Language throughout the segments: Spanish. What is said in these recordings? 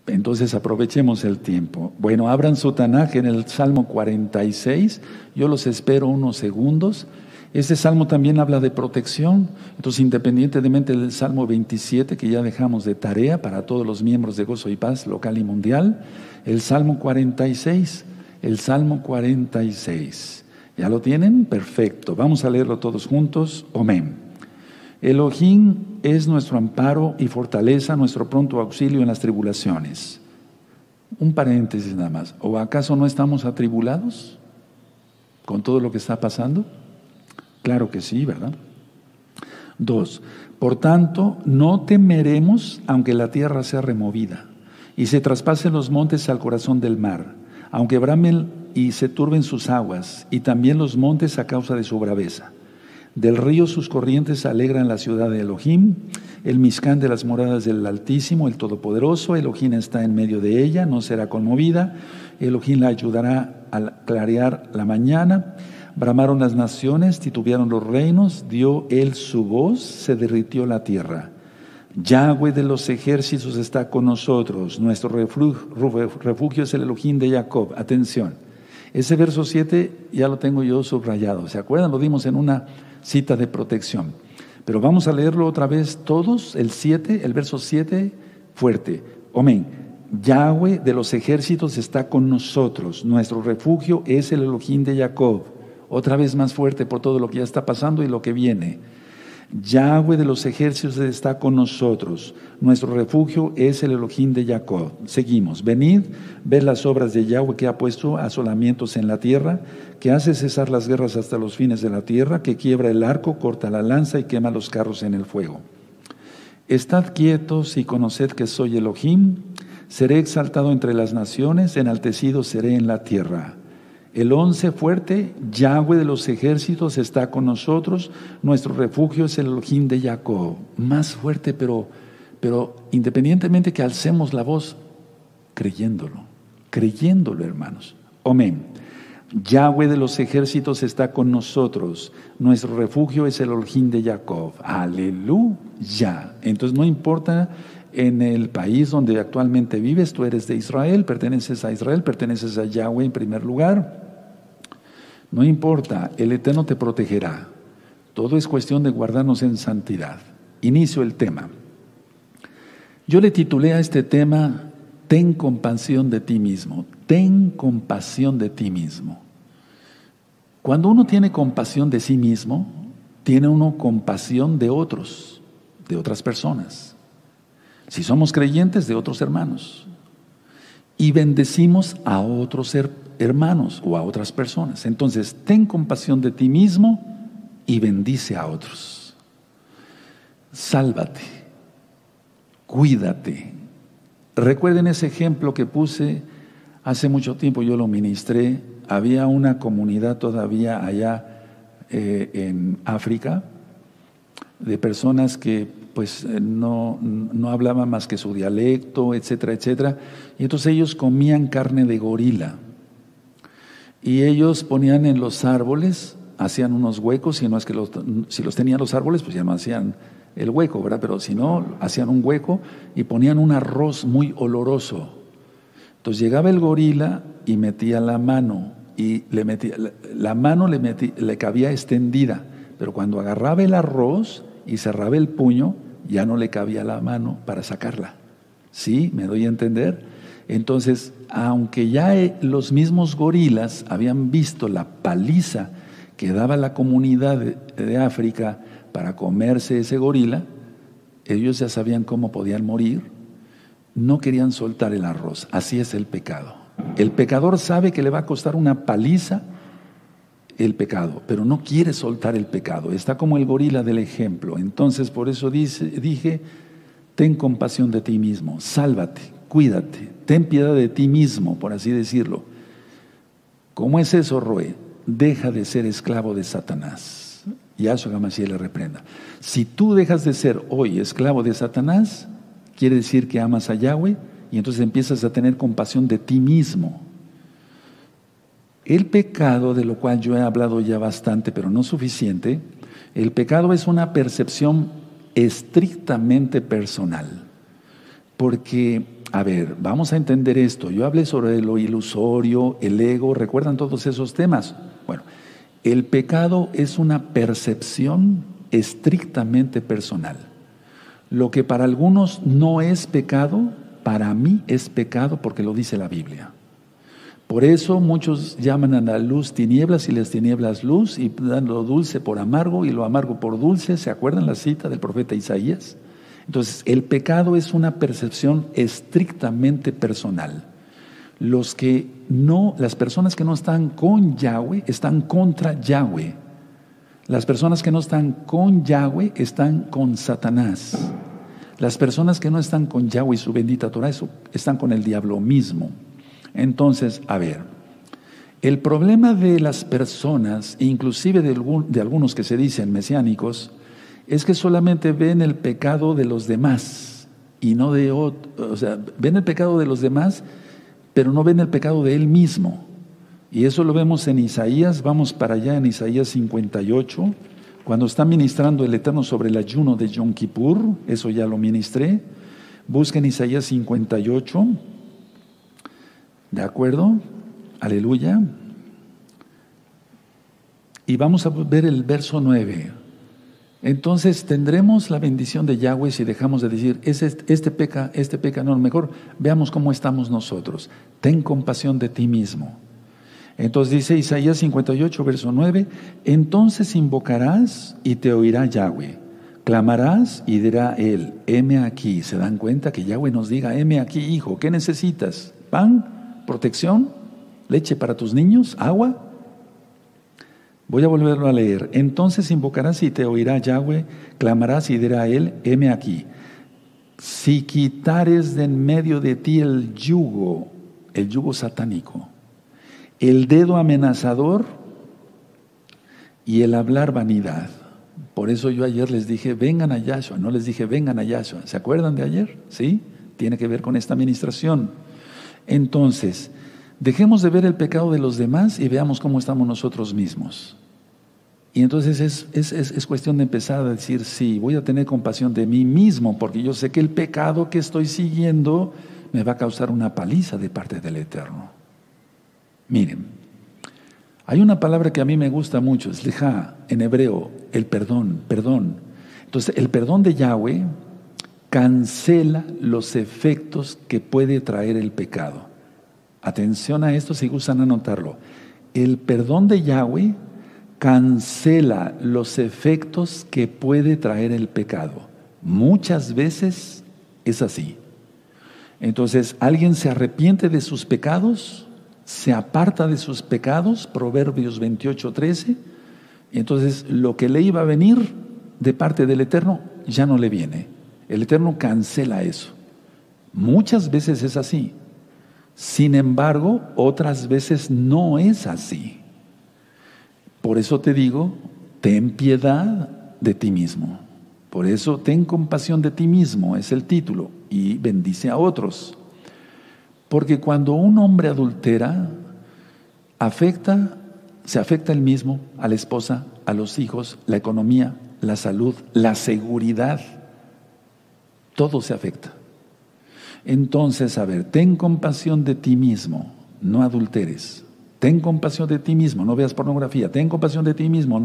Entonces aprovechemos el tiempo. Bueno, abran su Tanaj en el Salmo 46. Yo los espero unos segundos. Este salmo también habla de protección. Entonces, independientemente del Salmo 27, que ya dejamos de tarea para todos los miembros de Gozo y Paz local y mundial, el Salmo 46. El Salmo 46. ¿Ya lo tienen? Perfecto. Vamos a leerlo todos juntos. Amén. Elohim es nuestro amparo y fortaleza, nuestro pronto auxilio en las tribulaciones. Un paréntesis nada más. ¿O acaso no estamos atribulados con todo lo que está pasando? Claro que sí, ¿verdad? 2. Por tanto, no temeremos aunque la tierra sea removida y se traspasen los montes al corazón del mar, aunque bramen y se turben sus aguas, y también los montes a causa de su braveza. Del río sus corrientes alegran la ciudad de Elohim, el Mizcán de las moradas del Altísimo, el Todopoderoso. Elohim está en medio de ella, no será conmovida. Elohim la ayudará a clarear la mañana. Bramaron las naciones, titubearon los reinos, dio él su voz, se derritió la tierra. Yahweh de los ejércitos está con nosotros, nuestro refugio es el Elohim de Jacob. Atención, ese verso 7 ya lo tengo yo subrayado, ¿se acuerdan? Lo dimos en una cita de protección, pero vamos a leerlo otra vez todos, el verso 7, fuerte. Amén. Yahweh de los ejércitos está con nosotros, nuestro refugio es el Elohim de Jacob. Otra vez más fuerte por todo lo que ya está pasando y lo que viene. Yahweh de los ejércitos está con nosotros. Nuestro refugio es el Elohim de Jacob. Seguimos. Venid, ved las obras de Yahweh, que ha puesto asolamientos en la tierra, que hace cesar las guerras hasta los fines de la tierra, que quiebra el arco, corta la lanza y quema los carros en el fuego. Estad quietos y conoced que soy Elohim. Seré exaltado entre las naciones, enaltecido seré en la tierra. El 11 fuerte, Yahweh de los ejércitos está con nosotros, nuestro refugio es el Elohim de Jacob. Más fuerte, pero independientemente que alcemos la voz, creyéndolo, hermanos. Amén. Yahweh de los ejércitos está con nosotros, nuestro refugio es el Elohim de Jacob. Aleluya. Entonces no importa en el país donde actualmente vives, tú eres de Israel, perteneces a Yahweh en primer lugar. No importa, el Eterno te protegerá. Todo es cuestión de guardarnos en santidad. Inicio el tema. Yo le titulé a este tema, ten compasión de ti mismo. Ten compasión de ti mismo. Cuando uno tiene compasión de sí mismo, tiene uno compasión de otros, de otras personas. Si somos creyentes, de otros hermanos. Y bendecimos a otros hermanos o a otras personas. Entonces, ten compasión de ti mismo y bendice a otros. Sálvate, cuídate. Recuerden ese ejemplo que puse hace mucho tiempo, yo lo ministré. Había una comunidad todavía allá en África de personas que pues no hablaban más que su dialecto, etcétera, etcétera. Y entonces ellos comían carne de gorila. Y ellos ponían en los árboles, hacían unos huecos, si no es que si los tenían los árboles, pues ya no hacían el hueco, ¿verdad? Pero si no, hacían un hueco y ponían un arroz muy oloroso. Entonces llegaba el gorila y metía la mano, y la mano le cabía extendida, pero cuando agarraba el arroz y cerraba el puño, ya no le cabía la mano para sacarla. ¿Sí? ¿Me doy a entender? Entonces, aunque ya los mismos gorilas habían visto la paliza que daba la comunidad de África para comerse ese gorila, ellos ya sabían cómo podían morir, no querían soltar el arroz. Así es el pecado. El pecador sabe que le va a costar una paliza el pecado, pero no quiere soltar el pecado. Está como el gorila del ejemplo. Entonces, por eso dije, ten compasión de ti mismo, sálvate, cuídate, ten piedad de ti mismo, por así decirlo. ¿Cómo es eso, Roe? Deja de ser esclavo de Satanás. Yahshua HaMashiach le reprenda. Si tú dejas de ser hoy esclavo de Satanás, quiere decir que amas a Yahweh y entonces empiezas a tener compasión de ti mismo. El pecado, de lo cual yo he hablado ya bastante, pero no suficiente, el pecado es una percepción estrictamente personal. Porque a ver, vamos a entender esto. Yo hablé sobre lo ilusorio, el ego, ¿recuerdan todos esos temas? Bueno, el pecado es una percepción estrictamente personal. Lo que para algunos no es pecado, para mí es pecado porque lo dice la Biblia. Por eso muchos llaman a la luz tinieblas y las tinieblas luz, y dan lo dulce por amargo y lo amargo por dulce. ¿Se acuerdan la cita del profeta Isaías? Entonces, el pecado es una percepción estrictamente personal. Las personas que no están con Yahweh están contra Yahweh. Las personas que no están con Yahweh están con Satanás. Las personas que no están con Yahweh y su bendita Torah están con el diablo mismo. Entonces, a ver, el problema de las personas, inclusive de algunos que se dicen mesiánicos, es que solamente ven el pecado de los demás y no de otros. O sea, ven el pecado de los demás, pero no ven el pecado de él mismo. Y eso lo vemos en Isaías. Vamos para allá en Isaías 58, cuando está ministrando el Eterno sobre el ayuno de Yom Kippur. Eso ya lo ministré. Busquen Isaías 58. ¿De acuerdo? Aleluya. Y vamos a ver el verso 9. Entonces tendremos la bendición de Yahweh si dejamos de decir, este peca, no, mejor veamos cómo estamos nosotros. Ten compasión de ti mismo. Entonces dice Isaías 58, verso 9, entonces invocarás y te oirá Yahweh. Clamarás y dirá él, heme aquí. ¿Se dan cuenta que Yahweh nos diga, heme aquí, hijo, ¿qué necesitas? ¿Pan? ¿Protección? ¿Leche para tus niños? ¿Agua? Voy a volverlo a leer. Entonces invocarás y te oirá Yahweh, clamarás y dirá a él, heme aquí. Si quitares de en medio de ti el yugo satánico, el dedo amenazador y el hablar vanidad. Por eso yo ayer les dije, vengan a Yahshua, no les dije, vengan a Yahshua. ¿Se acuerdan de ayer? ¿Sí? Tiene que ver con esta administración. Entonces, dejemos de ver el pecado de los demás y veamos cómo estamos nosotros mismos. Y entonces es cuestión de empezar a decir, sí, voy a tener compasión de mí mismo, porque yo sé que el pecado que estoy siguiendo me va a causar una paliza de parte del Eterno. Miren, hay una palabra que a mí me gusta mucho, sliha, en hebreo, el perdón. Entonces, el perdón de Yahweh cancela los efectos que puede traer el pecado. Atención a esto si gustan anotarlo. El perdón de Yahweh cancela los efectos que puede traer el pecado. Muchas veces es así. Entonces, alguien se arrepiente de sus pecados, se aparta de sus pecados, Proverbios 28:13, y entonces lo que le iba a venir de parte del Eterno ya no le viene. El Eterno cancela eso. Muchas veces es así. Sin embargo, otras veces no es así. Por eso te digo, ten piedad de ti mismo. Por eso, ten compasión de ti mismo, es el título, y bendice a otros. Porque cuando un hombre adultera, se afecta él mismo, a la esposa, a los hijos, la economía, la salud, la seguridad. Todo se afecta. Entonces, a ver, ten compasión de ti mismo, no adulteres. Ten compasión de ti mismo, no veas pornografía. Ten compasión de ti mismo,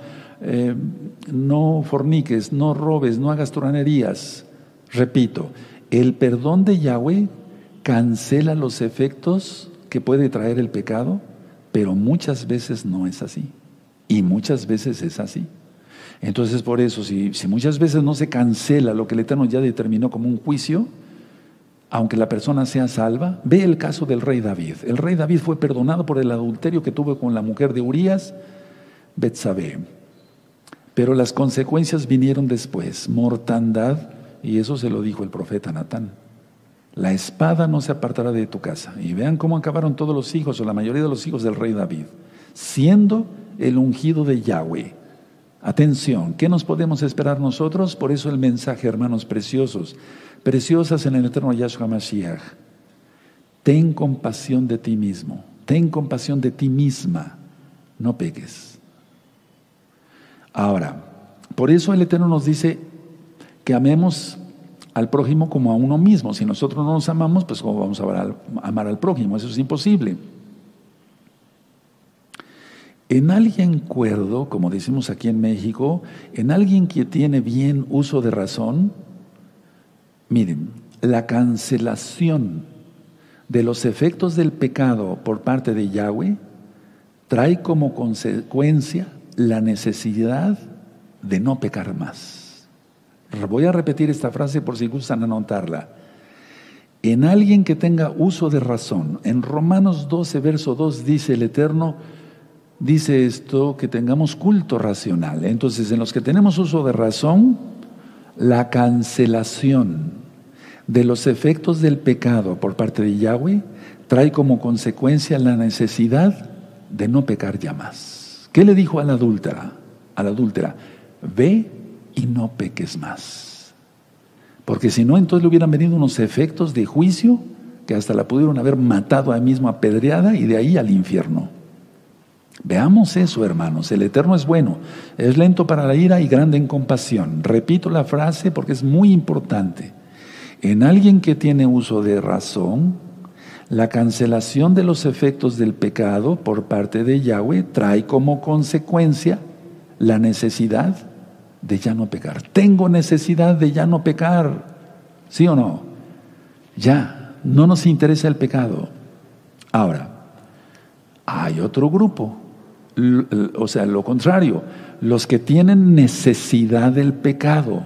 no forniques, no robes, no hagas truhanerías. Repito, el perdón de Yahweh cancela los efectos que puede traer el pecado, pero muchas veces no es así. Y muchas veces es así. Entonces, por eso, si muchas veces no se cancela lo que el Eterno ya determinó como un juicio, aunque la persona sea salva, ve el caso del rey David. El rey David fue perdonado por el adulterio que tuvo con la mujer de Urías, Betsabé. Pero las consecuencias vinieron después, mortandad, y eso se lo dijo el profeta Natán. La espada no se apartará de tu casa. Y vean cómo acabaron todos los hijos, o la mayoría de los hijos del rey David, siendo el ungido de Yahweh. Atención, ¿qué nos podemos esperar nosotros? Por eso el mensaje, hermanos preciosos, preciosas en el eterno Yahshua Mashiach. Ten compasión de ti mismo, ten compasión de ti misma, no peques. Ahora, por eso el Eterno nos dice que amemos al prójimo como a uno mismo. Si nosotros no nos amamos, pues ¿cómo vamos a amar al prójimo? Eso es imposible. En alguien cuerdo, como decimos aquí en México, en alguien que tiene bien uso de razón, miren, la cancelación de los efectos del pecado por parte de Yahweh trae como consecuencia la necesidad de no pecar más. Voy a repetir esta frase por si gustan anotarla. En alguien que tenga uso de razón, en Romanos 12, verso 2 dice el Eterno, dice esto, que tengamos culto racional. Entonces, en los que tenemos uso de razón, la cancelación de los efectos del pecado por parte de Yahweh trae como consecuencia la necesidad de no pecar ya más. ¿Qué le dijo a la adúltera? A la adúltera, ve y no peques más. Porque si no, entonces le hubieran venido unos efectos de juicio que hasta la pudieron haber matado ahí mismo apedreada y de ahí al infierno. Veamos eso, hermanos. El Eterno es bueno, es lento para la ira y grande en compasión. Repito la frase porque es muy importante. En alguien que tiene uso de razón, la cancelación de los efectos del pecado por parte de Yahweh trae como consecuencia la necesidad de ya no pecar. Tengo necesidad de ya no pecar, ¿sí o no? Ya, no nos interesa el pecado. Ahora, hay otro grupo, o sea, lo contrario, los que tienen necesidad del pecado.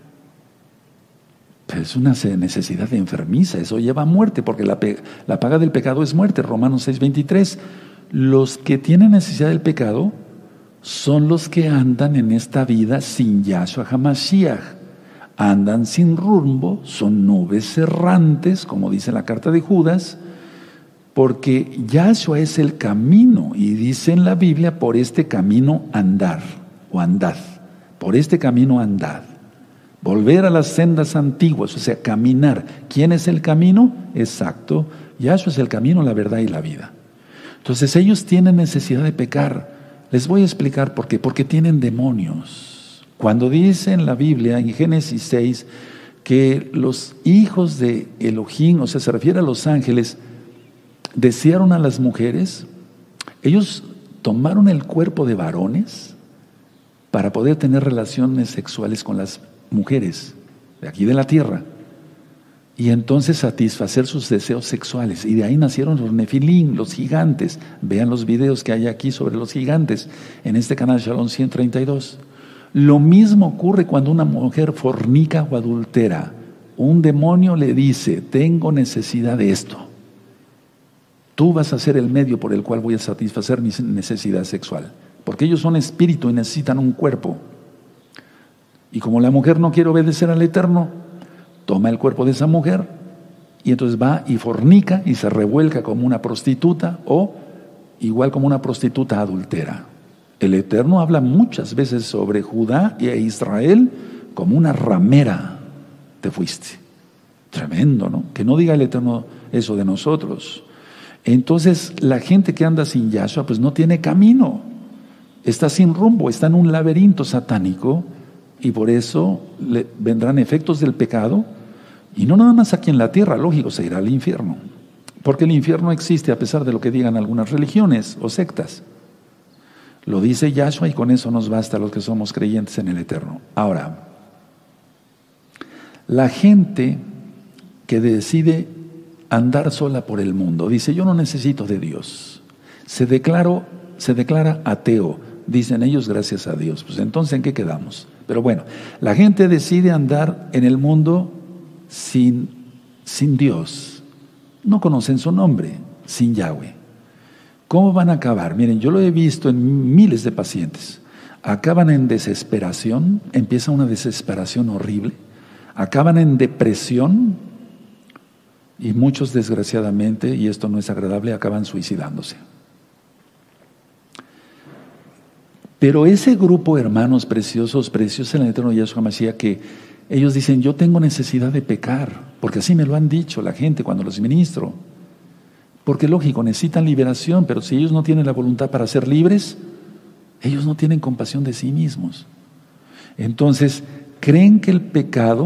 Pero es una necesidad enfermiza, eso lleva a muerte, porque la paga del pecado es muerte, Romanos 6:23. Los que tienen necesidad del pecado son los que andan en esta vida sin Yahshua HaMashiach. Andan sin rumbo, son nubes errantes, como dice la carta de Judas, porque Yahshua es el camino, y dice en la Biblia, por este camino andar, o andad, por este camino andad. Volver a las sendas antiguas, o sea, caminar. ¿Quién es el camino? Exacto, Yahshua es el camino, la verdad y la vida. Entonces ellos tienen necesidad de pecar. Les voy a explicar por qué. Porque tienen demonios. Cuando dice en la Biblia, en Génesis 6, que los hijos de Elohim, o sea, se refiere a los ángeles, desearon a las mujeres, ellos tomaron el cuerpo de varones para poder tener relaciones sexuales con las mujeres de aquí de la tierra y entonces satisfacer sus deseos sexuales, y de ahí nacieron los Nefilim, los gigantes. Vean los videos que hay aquí sobre los gigantes en este canal Shalom 132. Lo mismo ocurre cuando una mujer fornica o adultera. Un demonio le dice, tengo necesidad de esto. Tú vas a ser el medio por el cual voy a satisfacer mi necesidad sexual. Porque ellos son espíritu y necesitan un cuerpo. Y como la mujer no quiere obedecer al Eterno, toma el cuerpo de esa mujer y entonces va y fornica y se revuelca como una prostituta o igual como una prostituta adultera. El Eterno habla muchas veces sobre Judá e Israel como una ramera te fuiste. Tremendo, ¿no? Que no diga el Eterno eso de nosotros. Entonces la gente que anda sin Yahshua pues no tiene camino, está sin rumbo, está en un laberinto satánico, y por eso le vendrán efectos del pecado, y no nada más aquí en la tierra, lógico, se irá al infierno, porque el infierno existe a pesar de lo que digan algunas religiones o sectas. Lo dice Yahshua y con eso nos basta a los que somos creyentes en el Eterno. Ahora, la gente que decide andar sola por el mundo, dice, yo no necesito de Dios, se declara ateo, dicen ellos, gracias a Dios. Pues entonces, ¿en qué quedamos? Pero bueno, la gente decide andar en el mundo sin Dios, no conocen su nombre, sin Yahweh. ¿Cómo van a acabar? Miren, yo lo he visto en miles de pacientes. Acaban en desesperación, empieza una desesperación horrible, acaban en depresión, y muchos, desgraciadamente, y esto no es agradable, acaban suicidándose. Pero ese grupo, hermanos preciosos en el Eterno Yahshua Mashiach, que ellos dicen, yo tengo necesidad de pecar, porque así me lo han dicho la gente cuando los ministro. Porque lógico, necesitan liberación, pero si ellos no tienen la voluntad para ser libres, ellos no tienen compasión de sí mismos. Entonces, creen que el pecado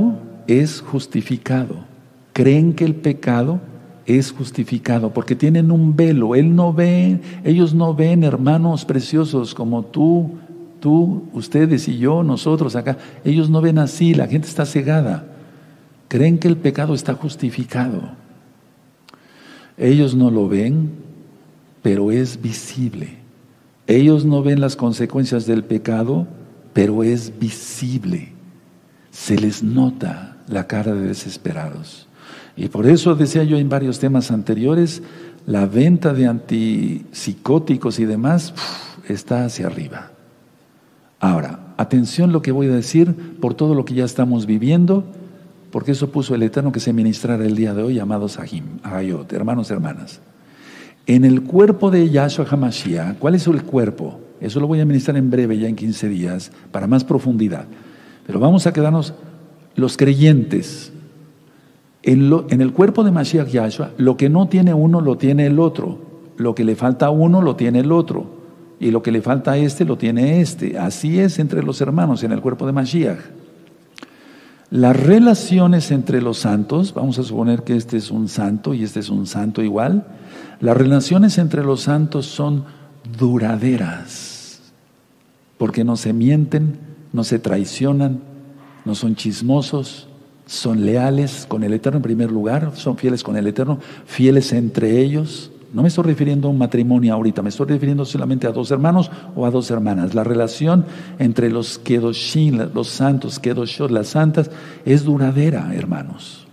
es justificado. Creen que el pecado es justificado porque tienen un velo. Ellos no ven, hermanos preciosos, como tú, ustedes y yo, nosotros acá. Ellos no ven así, la gente está cegada. Creen que el pecado está justificado. Ellos no lo ven, pero es visible. Ellos no ven las consecuencias del pecado, pero es visible. Se les nota la cara de desesperados. Y por eso decía yo en varios temas anteriores, la venta de antipsicóticos y demás está hacia arriba. Ahora, atención lo que voy a decir por todo lo que ya estamos viviendo, porque eso puso el Eterno que se ministrara el día de hoy, amados Ahayot, hermanos, hermanas. En el cuerpo de Yahshua HaMashiach, ¿cuál es el cuerpo? Eso lo voy a ministrar en breve, ya en 15 días, para más profundidad. Pero vamos a quedarnos los creyentes. En el cuerpo de Mashiach Yahshua, lo que no tiene uno, lo tiene el otro. Lo que le falta a uno, lo tiene el otro. Y lo que le falta a este, lo tiene este. Así es entre los hermanos en el cuerpo de Mashiach. Las relaciones entre los santos, vamos a suponer que este es un santo y este es un santo igual. Las relaciones entre los santos son duraderas, porque no se mienten, no se traicionan, no son chismosos, son leales con el Eterno en primer lugar, son fieles con el Eterno, fieles entre ellos. No me estoy refiriendo a un matrimonio ahorita, me estoy refiriendo solamente a dos hermanos o a dos hermanas. La relación entre los Kedoshim, los santos, Kedoshot, las santas, es duradera, hermanos.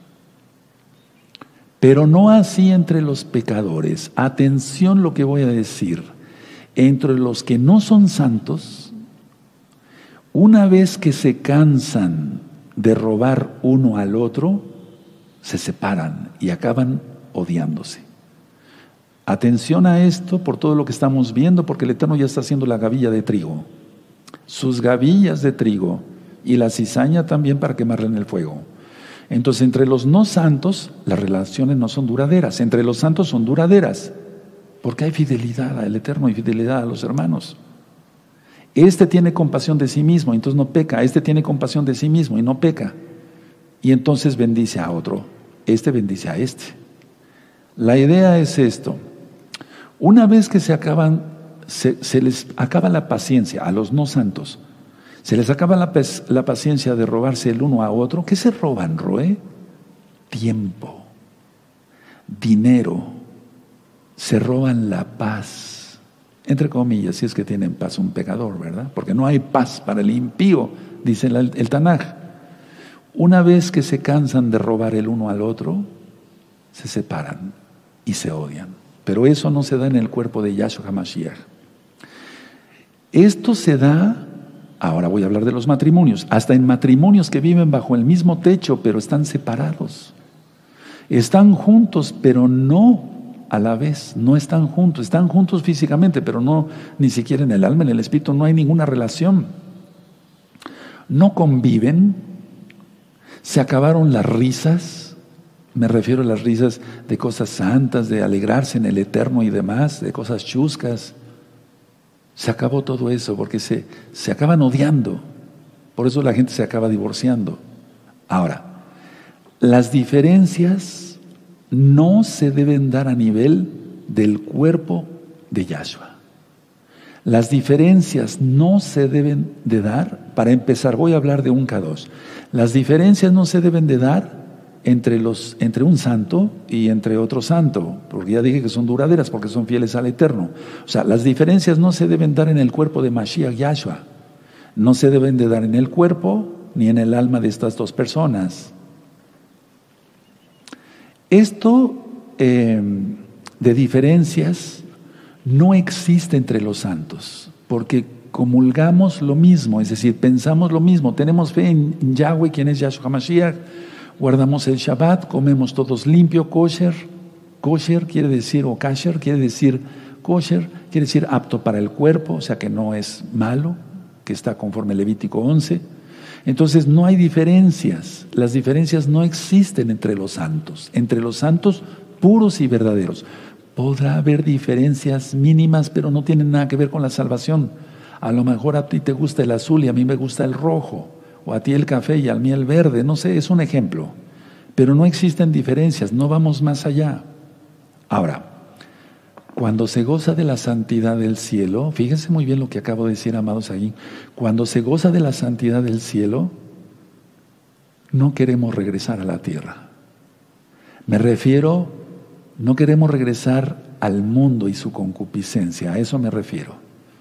Pero no así entre los pecadores. Atención lo que voy a decir. Entre los que no son santos, una vez que se cansan de robar uno al otro, se separan y acaban odiándose. Atención a esto por todo lo que estamos viendo, porque el Eterno ya está haciendo la gavilla de trigo, sus gavillas de trigo y la cizaña también para quemarla en el fuego. Entonces, entre los no santos, las relaciones no son duraderas. Entre los santos son duraderas, porque hay fidelidad al Eterno y fidelidad a los hermanos. Este tiene compasión de sí mismo, entonces no peca. Este tiene compasión de sí mismo y no peca. Y entonces bendice a otro. Este bendice a este. La idea es esto. Una vez que se les acaba la paciencia a los no santos, se les acaba la paciencia de robarse el uno a otro. ¿Qué se roban, Roe? Tiempo, dinero, se roban la paz, entre comillas, si es que tienen paz un pecador, ¿verdad? Porque no hay paz para el impío, dice el Tanaj. Una vez que se cansan de robar el uno al otro, se separan y se odian. Pero eso no se da en el cuerpo de Yahshua HaMashiach. Esto se da, ahora voy a hablar de los matrimonios, hasta en matrimonios que viven bajo el mismo techo, pero están separados. Están juntos, pero no a la vez, no están juntos físicamente, pero no, ni siquiera en el alma, en el espíritu, no hay ninguna relación. No conviven, se acabaron las risas. Me refiero a las risas de cosas santas, de alegrarse en el Eterno y demás, de cosas chuscas. Se acabó todo eso porque se acaban odiando. Por eso la gente se acaba divorciando. Ahora, las diferencias no se deben dar a nivel del cuerpo de Yahshua. Las diferencias no se deben de dar, para empezar, voy a hablar de un Kadosh. Las diferencias no se deben de dar entre un santo y entre otro santo, porque ya dije que son duraderas, porque son fieles al Eterno. O sea, las diferencias no se deben dar en el cuerpo de Mashiach Yahshua, no se deben de dar en el cuerpo ni en el alma de estas dos personas. Esto de diferencias no existe entre los santos, porque comulgamos lo mismo, es decir, pensamos lo mismo, tenemos fe en Yahweh, quien es Yahshua HaMashiach. Guardamos el Shabbat, comemos todos limpio, kosher. Kosher quiere decir, o kasher quiere decir, kosher quiere decir apto para el cuerpo, o sea que no es malo, que está conforme Levítico 11. Entonces no hay diferencias, las diferencias no existen entre los santos puros y verdaderos. Podrá haber diferencias mínimas, pero no tienen nada que ver con la salvación. A lo mejor a ti te gusta el azul y a mí me gusta el rojo. o a ti el café y a mí el verde, no sé, es un ejemplo. Pero no existen diferencias, no vamos más allá. Ahora, cuando se goza de la santidad del cielo, fíjense muy bien lo que acabo de decir, amados ahí, cuando se goza de la santidad del cielo, no queremos regresar a la tierra. Me refiero, no queremos regresar al mundo y su concupiscencia, a eso me refiero.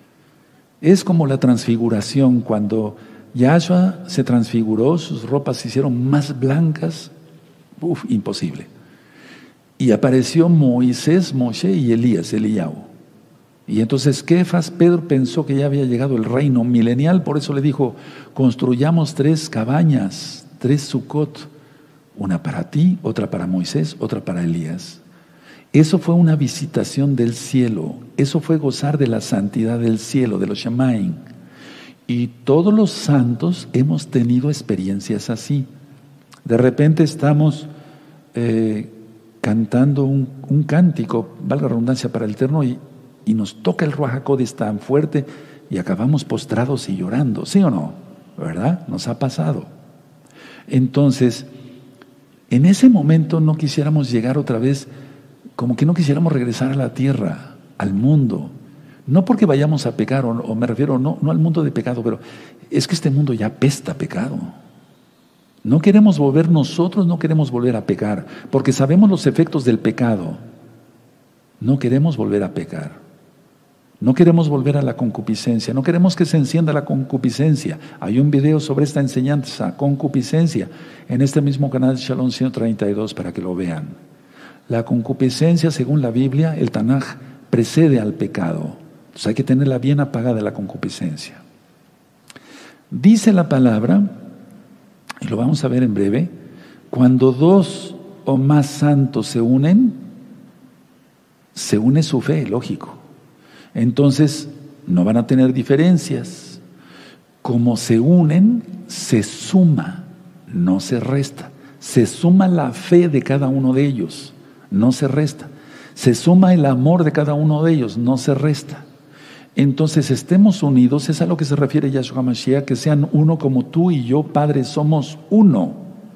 Es como la transfiguración, cuando Yahshua se transfiguró, sus ropas se hicieron más blancas, imposible. Y apareció Moisés, Moshe y Elías, Eliyahu. Y entonces Kefas, Pedro pensó que ya había llegado el reino milenial, por eso le dijo, construyamos 3 cabañas, 3 Sukkot, una para ti, otra para Moisés, otra para Elías. Eso fue una visitación del cielo, eso fue gozar de la santidad del cielo, de los Shamaim. Y todos los santos hemos tenido experiencias así. De repente estamos cantando un cántico, valga la redundancia, para el Eterno, y nos toca el Ruach HaKodesh tan fuerte y acabamos postrados y llorando, ¿sí o no? ¿Verdad? Nos ha pasado. Entonces, en ese momento no quisiéramos llegar otra vez, como que no quisiéramos regresar a la tierra, al mundo. No porque vayamos a pecar, o me refiero no al mundo de pecado, pero es que este mundo ya apesta pecado. No queremos volver nosotros, no queremos volver a pecar, porque sabemos los efectos del pecado. No queremos volver a pecar. No queremos volver a la concupiscencia, no queremos que se encienda la concupiscencia. Hay un video sobre esta enseñanza, concupiscencia, en este mismo canal Shalom 132 para que lo vean. La concupiscencia, según la Biblia, el Tanaj, precede al pecado. Entonces hay que tenerla bien apagada la concupiscencia. Dice la palabra, y lo vamos a ver en breve, cuando 2 o más santos se une su fe, lógico. Entonces no van a tener diferencias. Como se unen, se suma, no se resta. Se suma la fe de cada uno de ellos, no se resta. Se suma el amor de cada uno de ellos, no se resta. Entonces estemos unidos, es a lo que se refiere Yahshua HaMashiach, que sean uno como tú y yo, Padre, somos uno.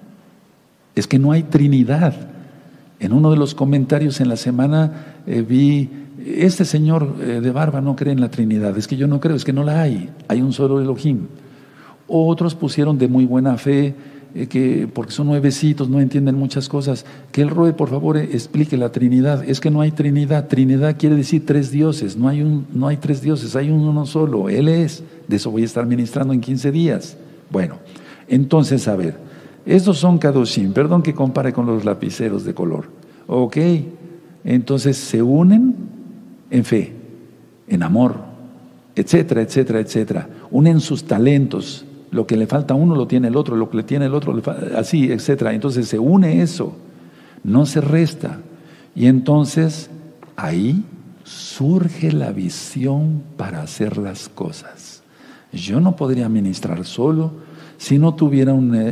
Es que no hay Trinidad. En uno de los comentarios en la semana vi, este señor de barba no cree en la Trinidad. Es que yo no creo, es que no la hay. Hay un solo Elohim. Otros pusieron de muy buena fe, que porque son nuevecitos, no entienden muchas cosas, que el Roe por favor explique la Trinidad. Es que no hay Trinidad. Trinidad quiere decir 3 dioses, no hay 3 dioses, hay uno solo, Él es. De eso voy a estar ministrando en 15 días. Bueno, entonces a ver, estos son Kadoshim, perdón que compare con los lapiceros de color. Ok, entonces se unen en fe, en amor, etcétera, etcétera, etcétera. Unen sus talentos. Lo que le falta a uno lo tiene el otro, lo que le tiene el otro, así, etcétera. Entonces se une eso, no se resta. Y entonces ahí surge la visión para hacer las cosas. Yo no podría ministrar solo si no tuviera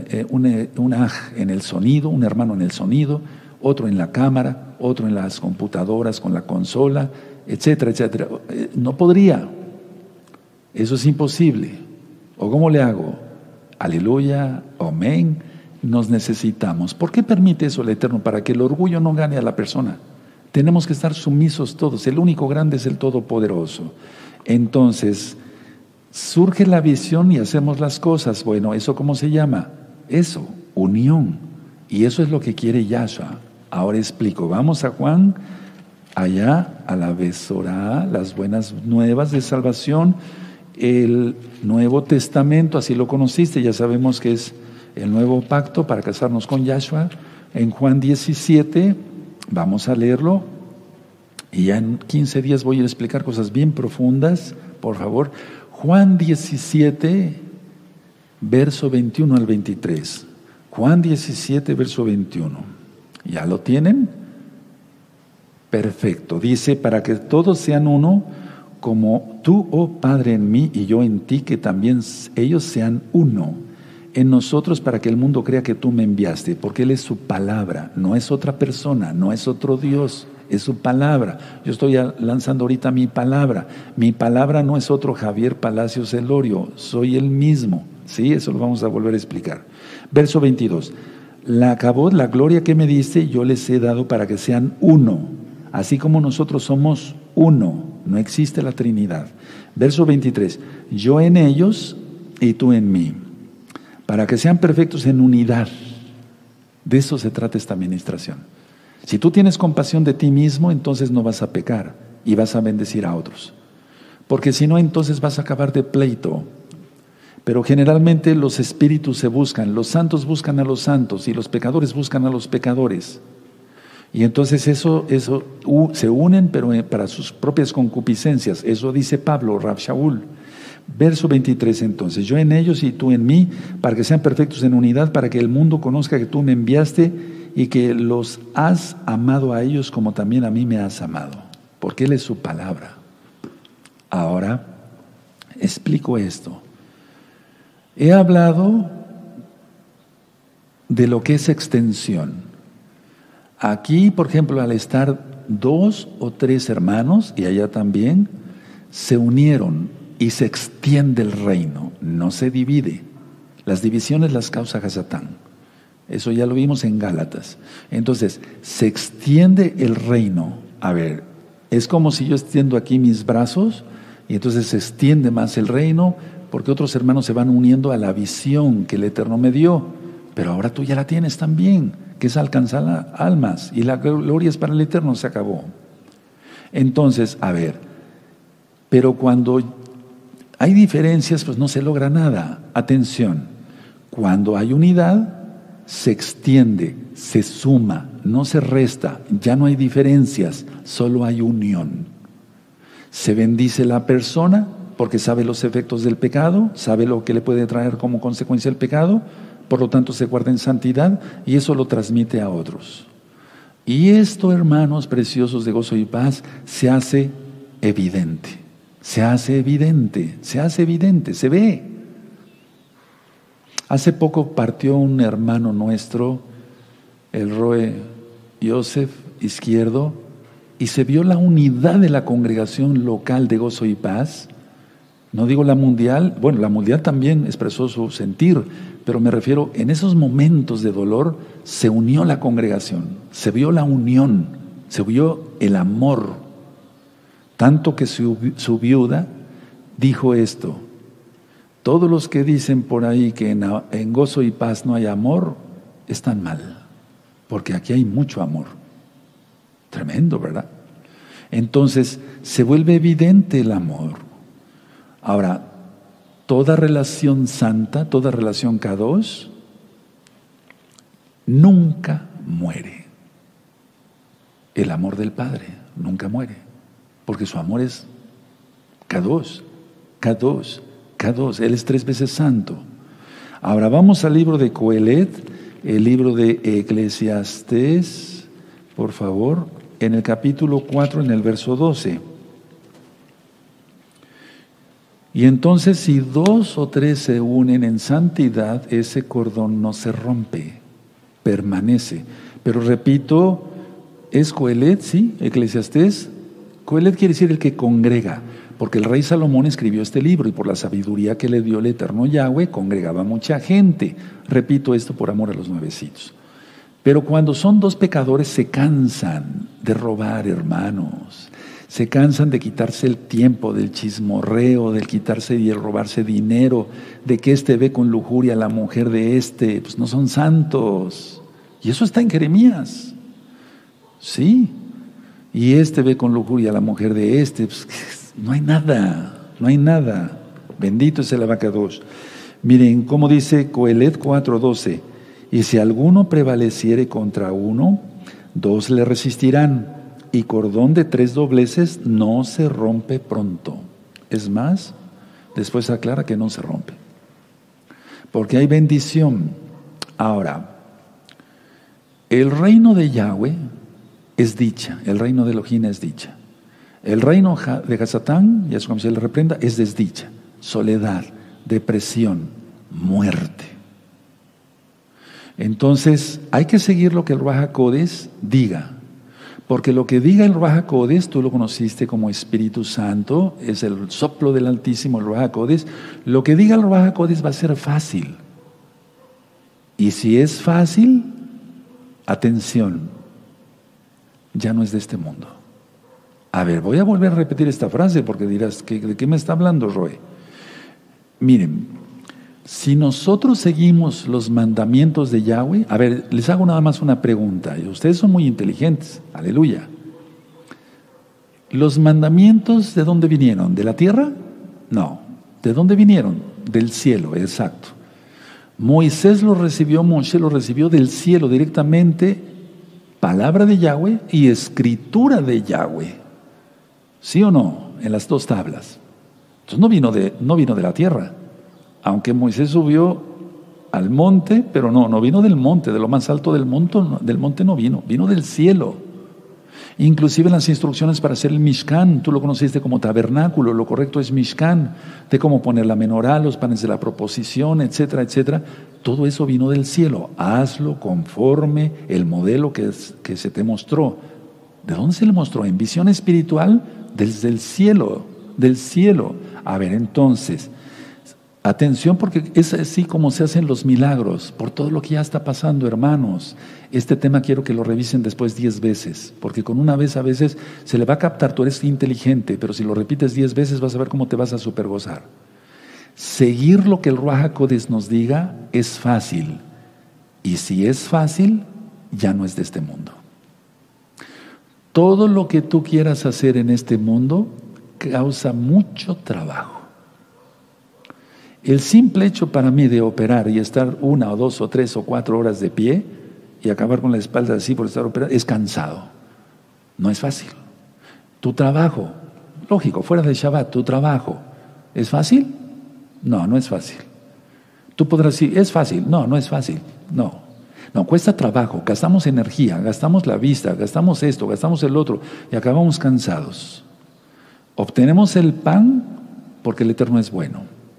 un aj en el sonido, un hermano en el sonido, otro en la cámara, otro en las computadoras con la consola, etcétera, etcétera. No podría. Eso es imposible. ¿O cómo le hago? Aleluya, amén. Nos necesitamos. ¿Por qué permite eso el Eterno? Para que el orgullo no gane a la persona. Tenemos que estar sumisos todos. El único grande es el Todopoderoso. Entonces, surge la visión y hacemos las cosas. Bueno, ¿eso cómo se llama? Eso, unión. Y eso es lo que quiere Yahshua. Ahora explico. Vamos a Juan, allá a la Besorá, las buenas nuevas de salvación. El Nuevo Testamento, así lo conociste, ya sabemos que es el nuevo pacto para casarnos con Yahshua. En Juan 17, vamos a leerlo, y ya en 15 días voy a explicar cosas bien profundas, por favor. Juan 17, verso 21 al 23. Juan 17, verso 21. ¿Ya lo tienen? Perfecto. Dice, para que todos sean uno, como tú, oh Padre, en mí y yo en ti, que también ellos sean uno en nosotros, para que el mundo crea que tú me enviaste, porque Él es su palabra, no es otra persona, no es otro Dios, es su palabra. Yo estoy lanzando ahorita mi palabra no es otro Javier Palacios Elorio, soy el mismo. Sí, eso lo vamos a volver a explicar. Verso 22. La gloria que me diste, yo les he dado para que sean uno, así como nosotros somos uno. No existe la Trinidad. Verso 23. Yo en ellos y tú en mí, para que sean perfectos en unidad. De eso se trata esta administración. Si tú tienes compasión de ti mismo, entonces no vas a pecar y vas a bendecir a otros. Porque si no, entonces vas a acabar de pleito. Pero generalmente los espíritus se buscan, los santos buscan a los santos y los pecadores buscan a los pecadores. Y entonces eso se unen, pero para sus propias concupiscencias. Eso dice Pablo, Rab Shaul. Verso 23 entonces, yo en ellos y tú en mí, para que sean perfectos en unidad, para que el mundo conozca que tú me enviaste y que los has amado a ellos como también a mí me has amado. Porque Él es su palabra. Ahora, explico esto. He hablado de lo que es extensión. Aquí, por ejemplo, al estar 2 o 3 hermanos, y allá también, se unieron y se extiende el reino, no se divide. Las divisiones las causa Hasatán. Eso ya lo vimos en Gálatas. Entonces, se extiende el reino. A ver, es como si yo extiendo aquí mis brazos y entonces se extiende más el reino porque otros hermanos se van uniendo a la visión que el Eterno me dio. Pero ahora tú ya la tienes también, que es alcanzar almas y la gloria es para el Eterno, se acabó. Entonces, a ver, pero cuando hay diferencias, pues no se logra nada. Atención, cuando hay unidad, se extiende, se suma, no se resta, ya no hay diferencias, solo hay unión. Se bendice la persona porque sabe los efectos del pecado, sabe lo que le puede traer como consecuencia el pecado, por lo tanto se guarda en santidad y eso lo transmite a otros. Y esto, hermanos preciosos de gozo y paz, se hace evidente, se ve. Hace poco partió un hermano nuestro, el Roe Yosef Izquierdo, y se vio la unidad de la congregación local de Gozo y Paz. No digo la mundial, bueno, la mundial también expresó su sentir, pero me refiero, en esos momentos de dolor se unió la congregación, se vio la unión, se vio el amor, tanto que su viuda dijo esto: todos los que dicen por ahí que en Gozo y Paz no hay amor, están mal, porque aquí hay mucho amor. Tremendo, ¿verdad? Entonces se vuelve evidente el amor. Ahora, toda relación santa, toda relación Kadosh, nunca muere. El amor del Padre nunca muere, porque su amor es Kadosh, Kadosh, Kadosh. Él es 3 veces santo. Ahora vamos al libro de Coelet, el libro de Eclesiastés, por favor, en el capítulo 4, en el verso 12. Y entonces, si 2 o 3 se unen en santidad, ese cordón no se rompe, permanece. Pero repito, ¿es Coelet? Sí, Eclesiastés. Coelet quiere decir el que congrega, porque el rey Salomón escribió este libro y por la sabiduría que le dio el eterno Yahweh, congregaba mucha gente. Repito esto por amor a los nuevecitos. Pero cuando son 2 pecadores se cansan de robar, hermanos. Se cansan de quitarse el tiempo, del chismorreo, del quitarse y el robarse dinero, de que ve con lujuria a la mujer de pues no son santos. Y eso está en Jeremías. Sí. Y ve con lujuria a la mujer de pues no hay nada. Bendito es el Abacadosh. Miren cómo dice Coelet 4:12. Y si alguno prevaleciere contra uno, 2 le resistirán. Y cordón de 3 dobleces no se rompe pronto. Es más, después aclara que no se rompe, porque hay bendición. Ahora, el reino de Yahweh es dicha, el reino de Elohim es dicha. El reino de Hasatán, y eso como se le reprenda, es desdicha, soledad, depresión, muerte. Entonces, hay que seguir lo que el Ruach HaKodesh diga. Porque lo que diga el Ruach HaKodesh, tú lo conociste como Espíritu Santo, es el soplo del Altísimo, el Ruach HaKodesh. Lo que diga el Ruach HaKodesh va a ser fácil. Y si es fácil, atención, ya no es de este mundo. A ver, voy a volver a repetir esta frase porque dirás, ¿de qué me está hablando, Roe? Miren, si nosotros seguimos los mandamientos de Yahweh, a ver, les hago nada más una pregunta, y ustedes son muy inteligentes, aleluya. ¿Los mandamientos de dónde vinieron? ¿De la tierra? No. ¿De dónde vinieron? Del cielo, exacto. Moisés lo recibió, Moshe lo recibió del cielo directamente, palabra de Yahweh y escritura de Yahweh. ¿Sí o no? En las dos tablas. Entonces no vino de la tierra. Aunque Moisés subió al monte, pero no vino del monte, de lo más alto del monte no vino, vino del cielo. Inclusive las instrucciones para hacer el Mishkan, tú lo conociste como tabernáculo, lo correcto es Mishkan, de cómo poner la menorá, los panes de la proposición, etcétera, etcétera. Todo eso vino del cielo. Hazlo conforme el modelo que se te mostró. ¿De dónde se le mostró? En visión espiritual, desde el cielo, del cielo. A ver, entonces, atención, porque es así como se hacen los milagros, por todo lo que ya está pasando, hermanos. Este tema quiero que lo revisen después 10 veces, porque con una vez a veces se le va a captar, tú eres inteligente, pero si lo repites 10 veces vas a ver cómo te vas a supergozar. Seguir lo que el Ruach HaKodesh nos diga es fácil, y si es fácil, ya no es de este mundo. Todo lo que tú quieras hacer en este mundo causa mucho trabajo. El simple hecho para mí de operar y estar 1 o 2 o 3 o 4 horas de pie y acabar con la espalda así por estar operando, es cansado. No es fácil. Tu trabajo, lógico, fuera de Shabbat, tu trabajo, ¿es fácil? No, no es fácil. Tú podrás decir, ¿es fácil? No, no es fácil. No, cuesta trabajo, gastamos energía, gastamos la vista, gastamos esto, gastamos el otro y acabamos cansados. Obtenemos el pan porque el Eterno es bueno.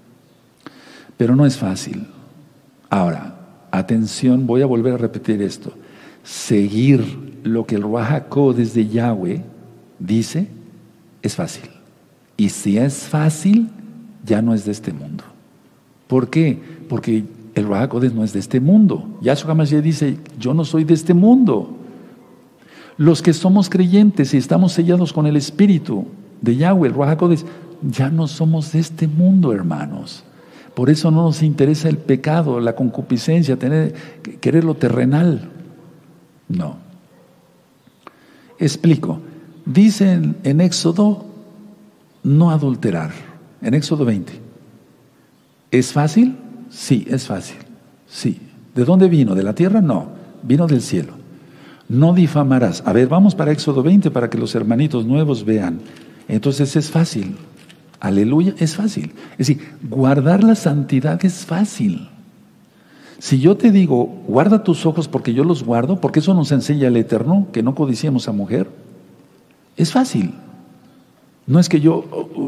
Pero no es fácil. Ahora, atención, voy a volver a repetir esto. Seguir lo que el Ruach HaKodesh de Yahweh dice es fácil. Y si es fácil, ya no es de este mundo. ¿Por qué? Porque el Ruach HaKodesh no es de este mundo. Yahshua HaMashiach dice, yo no soy de este mundo. Los que somos creyentes y estamos sellados con el Espíritu de Yahweh, el Ruach HaKodesh, ya no somos de este mundo, hermanos. Por eso no nos interesa el pecado, la concupiscencia, querer lo terrenal. No. Explico. Dice en Éxodo, no adulterar. En Éxodo 20. ¿Es fácil? Sí, es fácil. Sí. ¿De dónde vino? ¿De la tierra? No. Vino del cielo. No difamarás. A ver, vamos para Éxodo 20 para que los hermanitos nuevos vean. Entonces es fácil. Aleluya, es fácil. Es decir, guardar la santidad es fácil. Si yo te digo, guarda tus ojos porque yo los guardo, porque eso nos enseña el Eterno, que no codiciemos a mujer, es fácil. No es que yo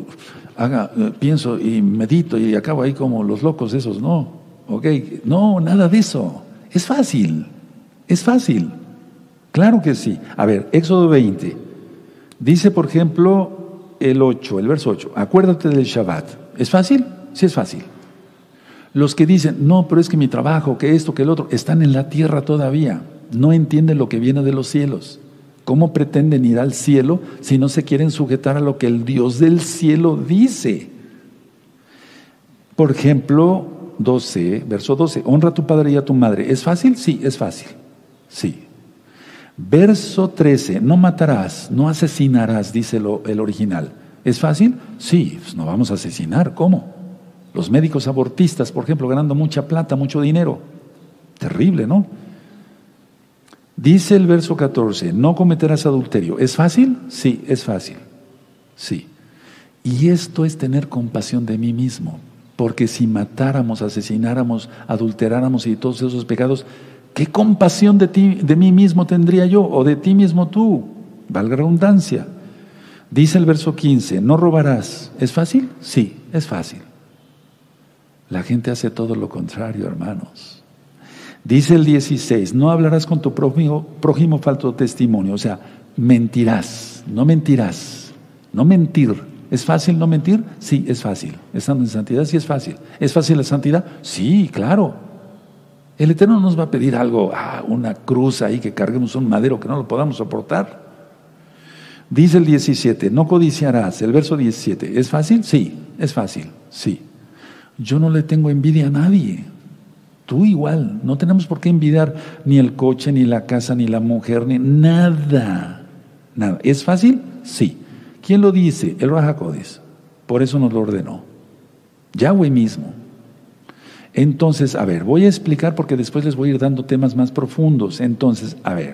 pienso y medito y acabo ahí como los locos esos, no. Okay. No, nada de eso. Es fácil. Es fácil. Claro que sí. A ver, Éxodo 20. Dice, por ejemplo, el verso 8, acuérdate del Shabbat. ¿Es fácil? Sí es fácil. Los que dicen, no, pero es que mi trabajo, que esto, que el otro, están en la tierra todavía. No entienden lo que viene de los cielos. ¿Cómo pretenden ir al cielo si no se quieren sujetar a lo que el Dios del cielo dice? Por ejemplo, verso 12, honra a tu padre y a tu madre. ¿Es fácil? Sí, es fácil. Sí. Verso 13, no matarás, no asesinarás, dice el original. ¿Es fácil? Sí, pues no vamos a asesinar. ¿Cómo? Los médicos abortistas, por ejemplo, ganando mucha plata, mucho dinero. Terrible, ¿no? Dice el verso 14, no cometerás adulterio. ¿Es fácil? Sí, es fácil. Sí. Y esto es tener compasión de mí mismo. Porque si matáramos, asesináramos, adulteráramos y todos esos pecados, ¿qué compasión de mí mismo tendría yo o de ti mismo tú? Valga la redundancia. Dice el verso 15, no robarás. ¿Es fácil? Sí, es fácil. La gente hace todo lo contrario, hermanos. Dice el 16, no hablarás con tu prójimo falso testimonio. O sea, mentirás, no mentirás, no mentir. ¿Es fácil no mentir? Sí, es fácil. Estando en santidad, sí es fácil. ¿Es fácil la santidad? Sí, claro. El Eterno nos va a pedir algo, una cruz ahí, que carguemos un madero que no lo podamos soportar. Dice el 17, no codiciarás, el verso 17. ¿Es fácil? Sí, es fácil, sí. Yo no le tengo envidia a nadie. Tú igual, no tenemos por qué envidiar ni el coche, ni la casa, ni la mujer, ni nada. Nada. ¿Es fácil? Sí. ¿Quién lo dice? El Ruach HaKodesh. Por eso nos lo ordenó. Yahweh mismo. Entonces, a ver, voy a explicar porque después les voy a ir dando temas más profundos. Entonces, a ver,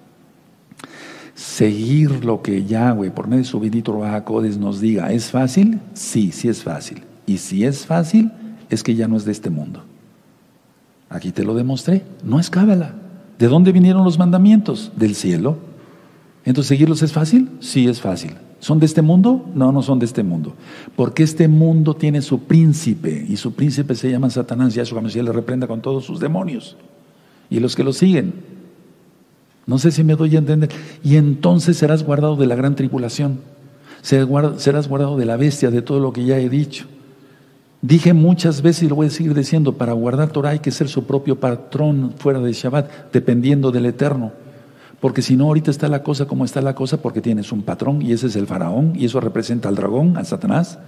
seguir lo que Yahweh, por medio de su bendito Ruach HaKodesh, nos diga, ¿es fácil? Sí, sí es fácil. Y si es fácil, es que ya no es de este mundo. Aquí te lo demostré, no es cábala. ¿De dónde vinieron los mandamientos? Del cielo. Entonces, ¿seguirlos es fácil? Sí, es fácil. ¿Son de este mundo? No, no son de este mundo. Porque este mundo tiene su príncipe, y su príncipe se llama Satanás. Yahshua HaMashiach le reprenda con todos sus demonios y los que lo siguen. No sé si me doy a entender. Y entonces serás guardado de la gran tribulación. Serás guardado de la bestia, de todo lo que ya he dicho. Dije muchas veces y lo voy a seguir diciendo, para guardar Torah hay que ser su propio patrón fuera de Shabbat, dependiendo del Eterno. Porque si no, ahorita está la cosa como está la cosa, porque tienes un patrón y ese es el faraón y eso representa al dragón, al Satanás.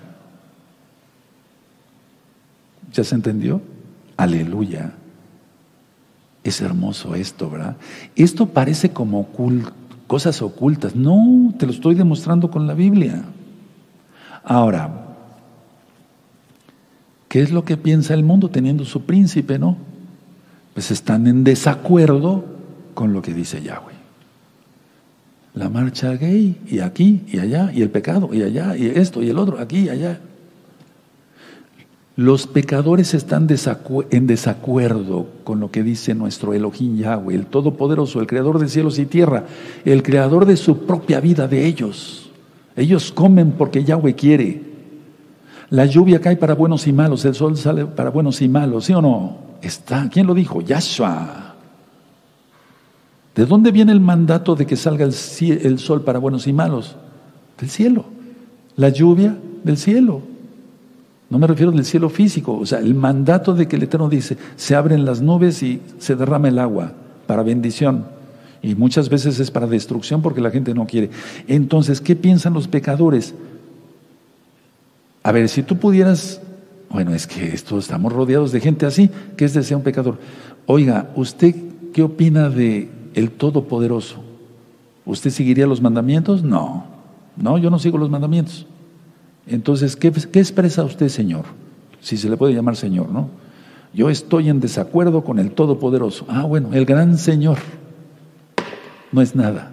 ¿Ya se entendió? Aleluya. Es hermoso esto, ¿verdad? Esto parece como cosas ocultas. No, te lo estoy demostrando con la Biblia. Ahora, ¿qué es lo que piensa el mundo teniendo su príncipe, no? Pues están en desacuerdo con lo que dice Yahweh. La marcha gay, y aquí, y allá, y el pecado, y allá, y esto, y el otro, aquí y allá. Los pecadores están en desacuerdo con lo que dice nuestro Elohim Yahweh, el Todopoderoso, el Creador de cielos y tierra, el Creador de su propia vida, de ellos. Ellos comen porque Yahweh quiere. La lluvia cae para buenos y malos, el sol sale para buenos y malos, ¿sí o no? ¿Quién lo dijo? Yahshua. ¿De dónde viene el mandato de que salga el sol para buenos y malos? Del cielo. La lluvia del cielo. No me refiero del cielo físico. O sea, el mandato de que el Eterno dice, se abren las nubes y se derrama el agua para bendición. Y muchas veces es para destrucción porque la gente no quiere. Entonces, ¿qué piensan los pecadores? A ver, si tú pudieras, bueno, es que estamos rodeados de gente así, que es desea un pecador. Oiga, ¿usted qué opina de el Todopoderoso? ¿Usted seguiría los mandamientos? No, yo no sigo los mandamientos. Entonces, ¿qué expresa usted, Señor? Si se le puede llamar Señor, ¿no? Yo estoy en desacuerdo con el Todopoderoso. Bueno, el gran Señor no es nada.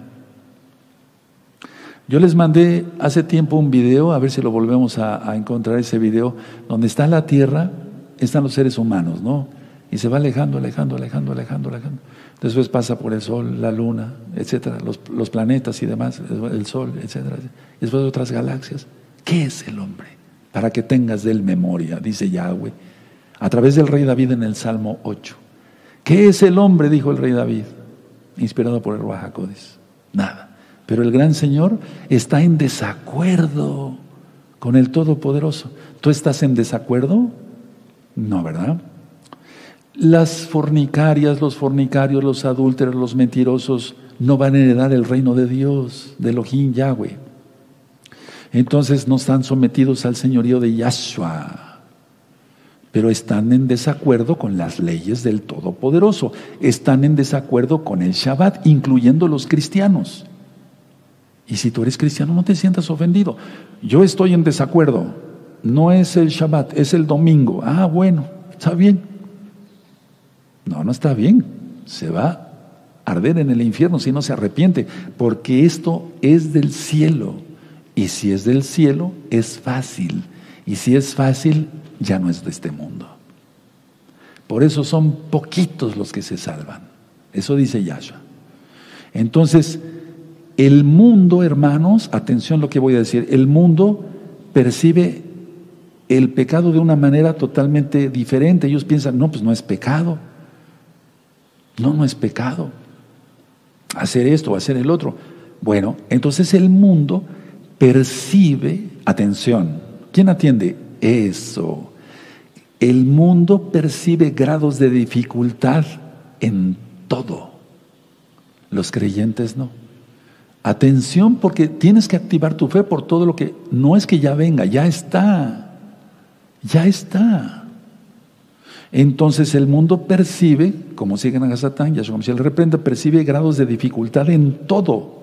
Yo les mandé hace tiempo un video, a ver si lo volvemos a encontrar, ese video, donde está la tierra, están los seres humanos, ¿no? Y se va alejando. Después pasa por el sol, la luna, etcétera, los planetas y demás, el sol, etcétera. Y después otras galaxias. ¿Qué es el hombre? Para que tengas de él memoria, dice Yahweh, a través del rey David en el Salmo 8. ¿Qué es el hombre? Dijo el rey David, inspirado por el Ruach HaKodesh. Nada. Pero el gran Señor está en desacuerdo con el Todopoderoso. ¿Tú estás en desacuerdo? No, ¿verdad? Las fornicarias, los fornicarios, los adúlteros, los mentirosos no van a heredar el reino de Dios, de Elohim Yahweh. Entonces no están sometidos al señorío de Yahshua, pero están en desacuerdo con las leyes del Todopoderoso. Están en desacuerdo con el Shabbat, incluyendo los cristianos. Y si tú eres cristiano, no te sientas ofendido. Yo estoy en desacuerdo. No es el Shabbat, es el domingo. Bueno, está bien. No está bien. Se va a arder en el infierno si no se arrepiente, porque esto es del cielo. Y si es del cielo, es fácil. Y si es fácil, ya no es de este mundo. Por eso son poquitos los que se salvan. Eso dice Yahshua. Entonces, el mundo, hermanos, atención lo que voy a decir, el mundo percibe el pecado de una manera totalmente diferente. Ellos piensan, no, pues no es pecado. No es pecado. Hacer esto o hacer el otro. Bueno, entonces el mundo percibe, atención, ¿quién atiende? Eso. El mundo percibe grados de dificultad en todo. Los creyentes no. Atención, porque tienes que activar tu fe por todo lo que no es que ya venga, ya está. Ya está. Entonces el mundo percibe, como siguen a Satán, Yahshua Mashiach le reprende, percibe grados de dificultad en todo.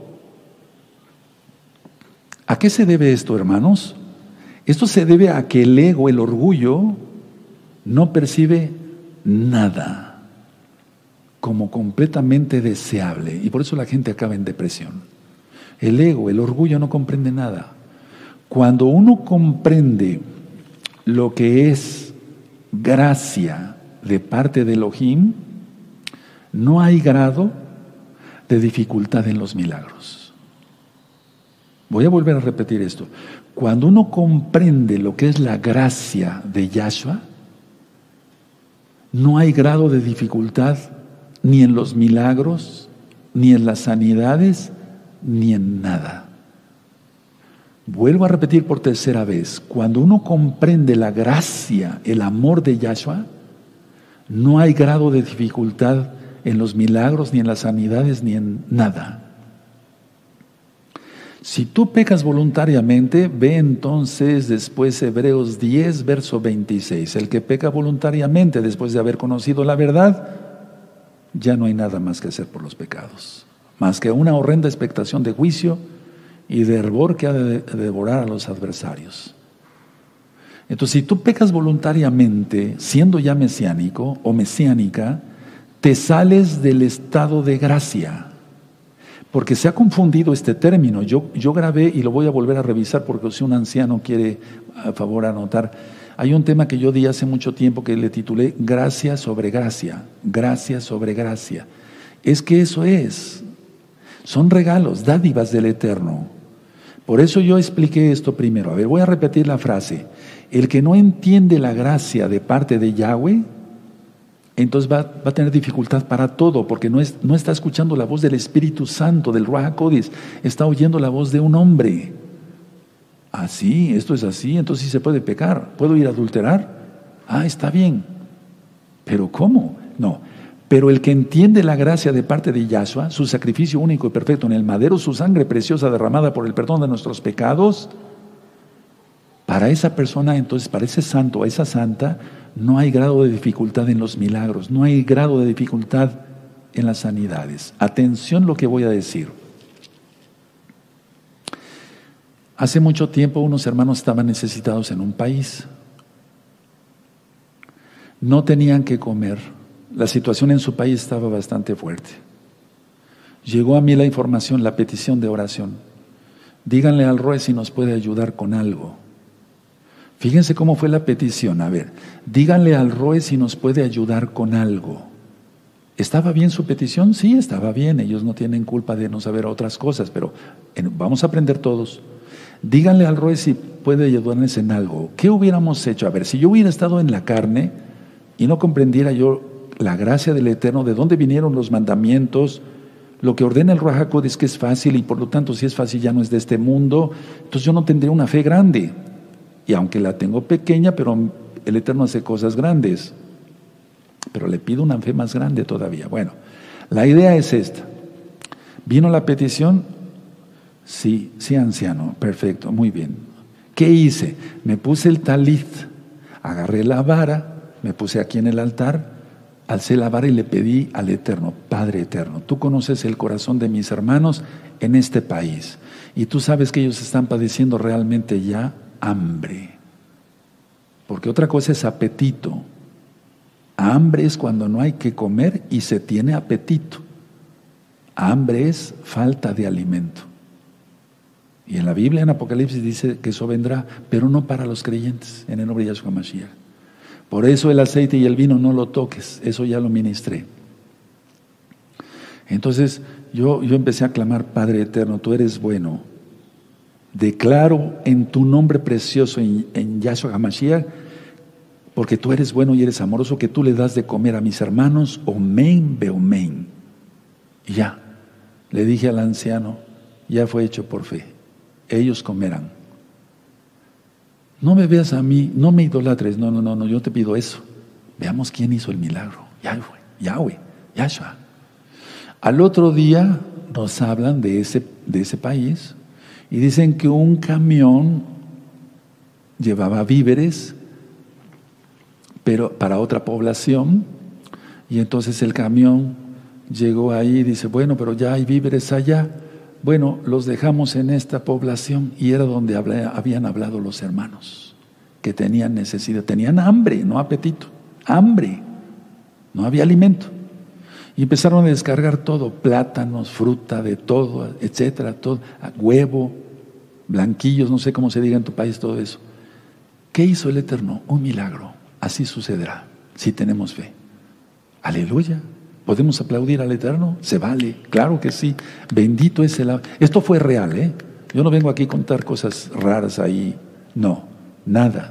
¿A qué se debe esto, hermanos? Esto se debe a que el ego, el orgullo, no percibe nada como completamente deseable. Y por eso la gente acaba en depresión. El ego, el orgullo no comprende nada. Cuando uno comprende lo que es gracia de parte de Elohim, no hay grado de dificultad en los milagros. Voy a volver a repetir esto. Cuando uno comprende lo que es la gracia de Yahshua, no hay grado de dificultad ni en los milagros, ni en las sanidades, ni en nada. Vuelvo a repetir por tercera vez. Cuando uno comprende la gracia, el amor de Yahshua, no hay grado de dificultad en los milagros, ni en las sanidades, ni en nada. Si tú pecas voluntariamente, ve entonces después Hebreos 10, verso 26. El que peca voluntariamente después de haber conocido la verdad, ya no hay nada más que hacer por los pecados, más que una horrenda expectación de juicio y de hervor que ha de devorar a los adversarios. Entonces, si tú pecas voluntariamente, siendo ya mesiánico o mesiánica, te sales del estado de gracia. Porque se ha confundido este término. Yo grabé y lo voy a volver a revisar porque si un anciano quiere, a favor, anotar. Hay un tema que yo di hace mucho tiempo que le titulé Gracia sobre Gracia. Gracia sobre Gracia. Es que eso es. Son regalos, dádivas del Eterno. Por eso yo expliqué esto primero. A ver, voy a repetir la frase. El que no entiende la gracia de parte de Yahweh, entonces va a tener dificultad para todo, porque no está escuchando la voz del Espíritu Santo, del Ruach HaKodesh, está oyendo la voz de un hombre. Así, esto es así, entonces sí se puede pecar. ¿Puedo ir a adulterar? Ah, está bien. ¿Pero cómo? No. Pero el que entiende la gracia de parte de Yahshua, su sacrificio único y perfecto en el madero, su sangre preciosa derramada por el perdón de nuestros pecados, para esa persona, entonces, para ese santo, a esa santa, no hay grado de dificultad en los milagros, no hay grado de dificultad en las sanidades. Atención lo que voy a decir. Hace mucho tiempo unos hermanos estaban necesitados en un país. No tenían que comer. La situación en su país estaba bastante fuerte. Llegó a mí la información, la petición de oración. Díganle al Roe si nos puede ayudar con algo. Fíjense cómo fue la petición. A ver, díganle al Roe si nos puede ayudar con algo. ¿Estaba bien su petición? Sí, estaba bien. Ellos no tienen culpa de no saber otras cosas, pero vamos a aprender todos. Díganle al Roe si puede ayudarnos en algo. ¿Qué hubiéramos hecho? A ver, si yo hubiera estado en la carne y no comprendiera yo la gracia del Eterno, de dónde vinieron los mandamientos, lo que ordena el Ruach HaKodesh es que es fácil y por lo tanto si es fácil ya no es de este mundo, entonces yo no tendría una fe grande. Y aunque la tengo pequeña, pero el Eterno hace cosas grandes. Pero le pido una fe más grande todavía. Bueno, la idea es esta. ¿Vino la petición? Sí, anciano, perfecto, muy bien. ¿Qué hice? Me puse el talit, agarré la vara, me puse aquí en el altar, alcé la vara y le pedí al Eterno, Padre Eterno, tú conoces el corazón de mis hermanos en este país y tú sabes que ellos están padeciendo realmente ya hambre. Porque otra cosa es apetito. Hambre es cuando no hay que comer y se tiene apetito. Hambre es falta de alimento. Y en la Biblia, en Apocalipsis, dice que eso vendrá, pero no para los creyentes, en el nombre de Yahshua Mashiach. Por eso el aceite y el vino no lo toques, eso ya lo ministré. Entonces yo empecé a clamar, Padre Eterno, tú eres bueno. Declaro en tu nombre precioso, en Yahshua HaMashiach, porque tú eres bueno y eres amoroso, que tú le das de comer a mis hermanos, omen beomen. Y ya, le dije al anciano, ya fue hecho por fe. Ellos comerán. No me veas a mí, no me idolatres, no, yo te pido eso. Veamos quién hizo el milagro. Yahweh, Yahshua. Al otro día nos hablan de ese país y dicen que un camión llevaba víveres, pero para otra población, y entonces el camión llegó ahí y dice, bueno, pero ya hay víveres allá, bueno, los dejamos en esta población, y era donde habían hablado los hermanos, que tenían necesidad, tenían hambre, no apetito, hambre, no había alimento, y empezaron a descargar todo, plátanos, fruta, de todo, etcétera, todo, huevo, blanquillos, no sé cómo se diga en tu país todo eso. ¿Qué hizo el Eterno? Un milagro. Así sucederá, si tenemos fe. Aleluya. ¿Podemos aplaudir al Eterno? Se vale, claro que sí. Bendito es el... Esto fue real, ¿eh? Yo no vengo aquí a contar cosas raras ahí. No, nada.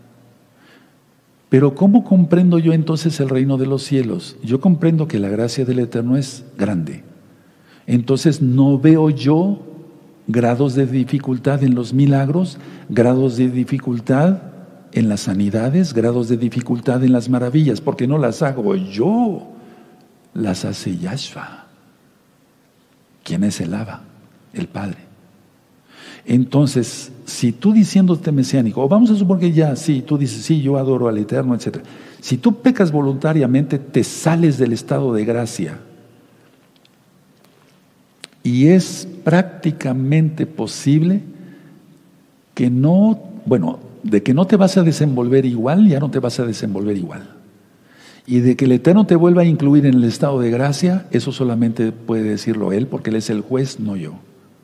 Pero ¿cómo comprendo yo entonces el reino de los cielos? Yo comprendo que la gracia del Eterno es grande. Entonces no veo yo grados de dificultad en los milagros, grados de dificultad en las sanidades, grados de dificultad en las maravillas, porque no las hago yo, las hace Yahshua. ¿Quién es el Abba? El Padre. Entonces, si tú diciéndote mesiánico, o vamos a suponer que ya, sí, tú dices, sí, yo adoro al Eterno, etc. Si tú pecas voluntariamente, te sales del estado de gracia. Y es prácticamente posible que no, bueno, de que no te vas a desenvolver igual, ya no te vas a desenvolver igual. Y de que el Eterno te vuelva a incluir en el estado de gracia, eso solamente puede decirlo Él, porque Él es el juez, no yo.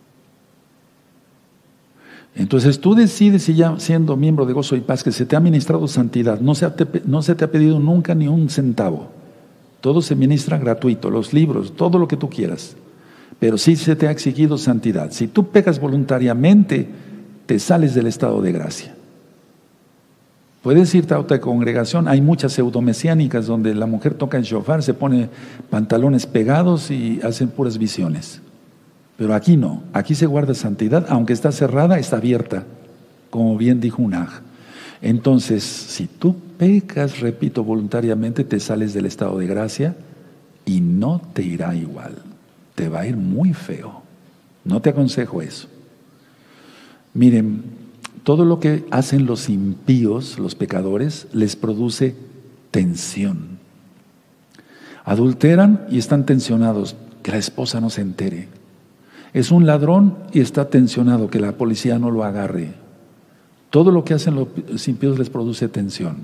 Entonces tú decides, si ya siendo miembro de Gozo y Paz, que se te ha ministrado santidad, no se te ha pedido nunca ni un centavo. Todo se ministra gratuito, los libros, todo lo que tú quieras. Pero sí se te ha exigido santidad. Si tú pecas voluntariamente, te sales del estado de gracia. Puedes irte a otra congregación, hay muchas pseudomesiánicas donde la mujer toca el shofar, se pone pantalones pegados y hacen puras visiones. Pero aquí no, aquí se guarda santidad, aunque está cerrada, está abierta, como bien dijo Unaj. Entonces, si tú pecas, repito, voluntariamente, te sales del estado de gracia y no te irá igual, te va a ir muy feo. No te aconsejo eso. Miren, todo lo que hacen los impíos, los pecadores, les produce tensión. Adulteran y están tensionados, que la esposa no se entere. Es un ladrón y está tensionado, que la policía no lo agarre. Todo lo que hacen los impíos les produce tensión.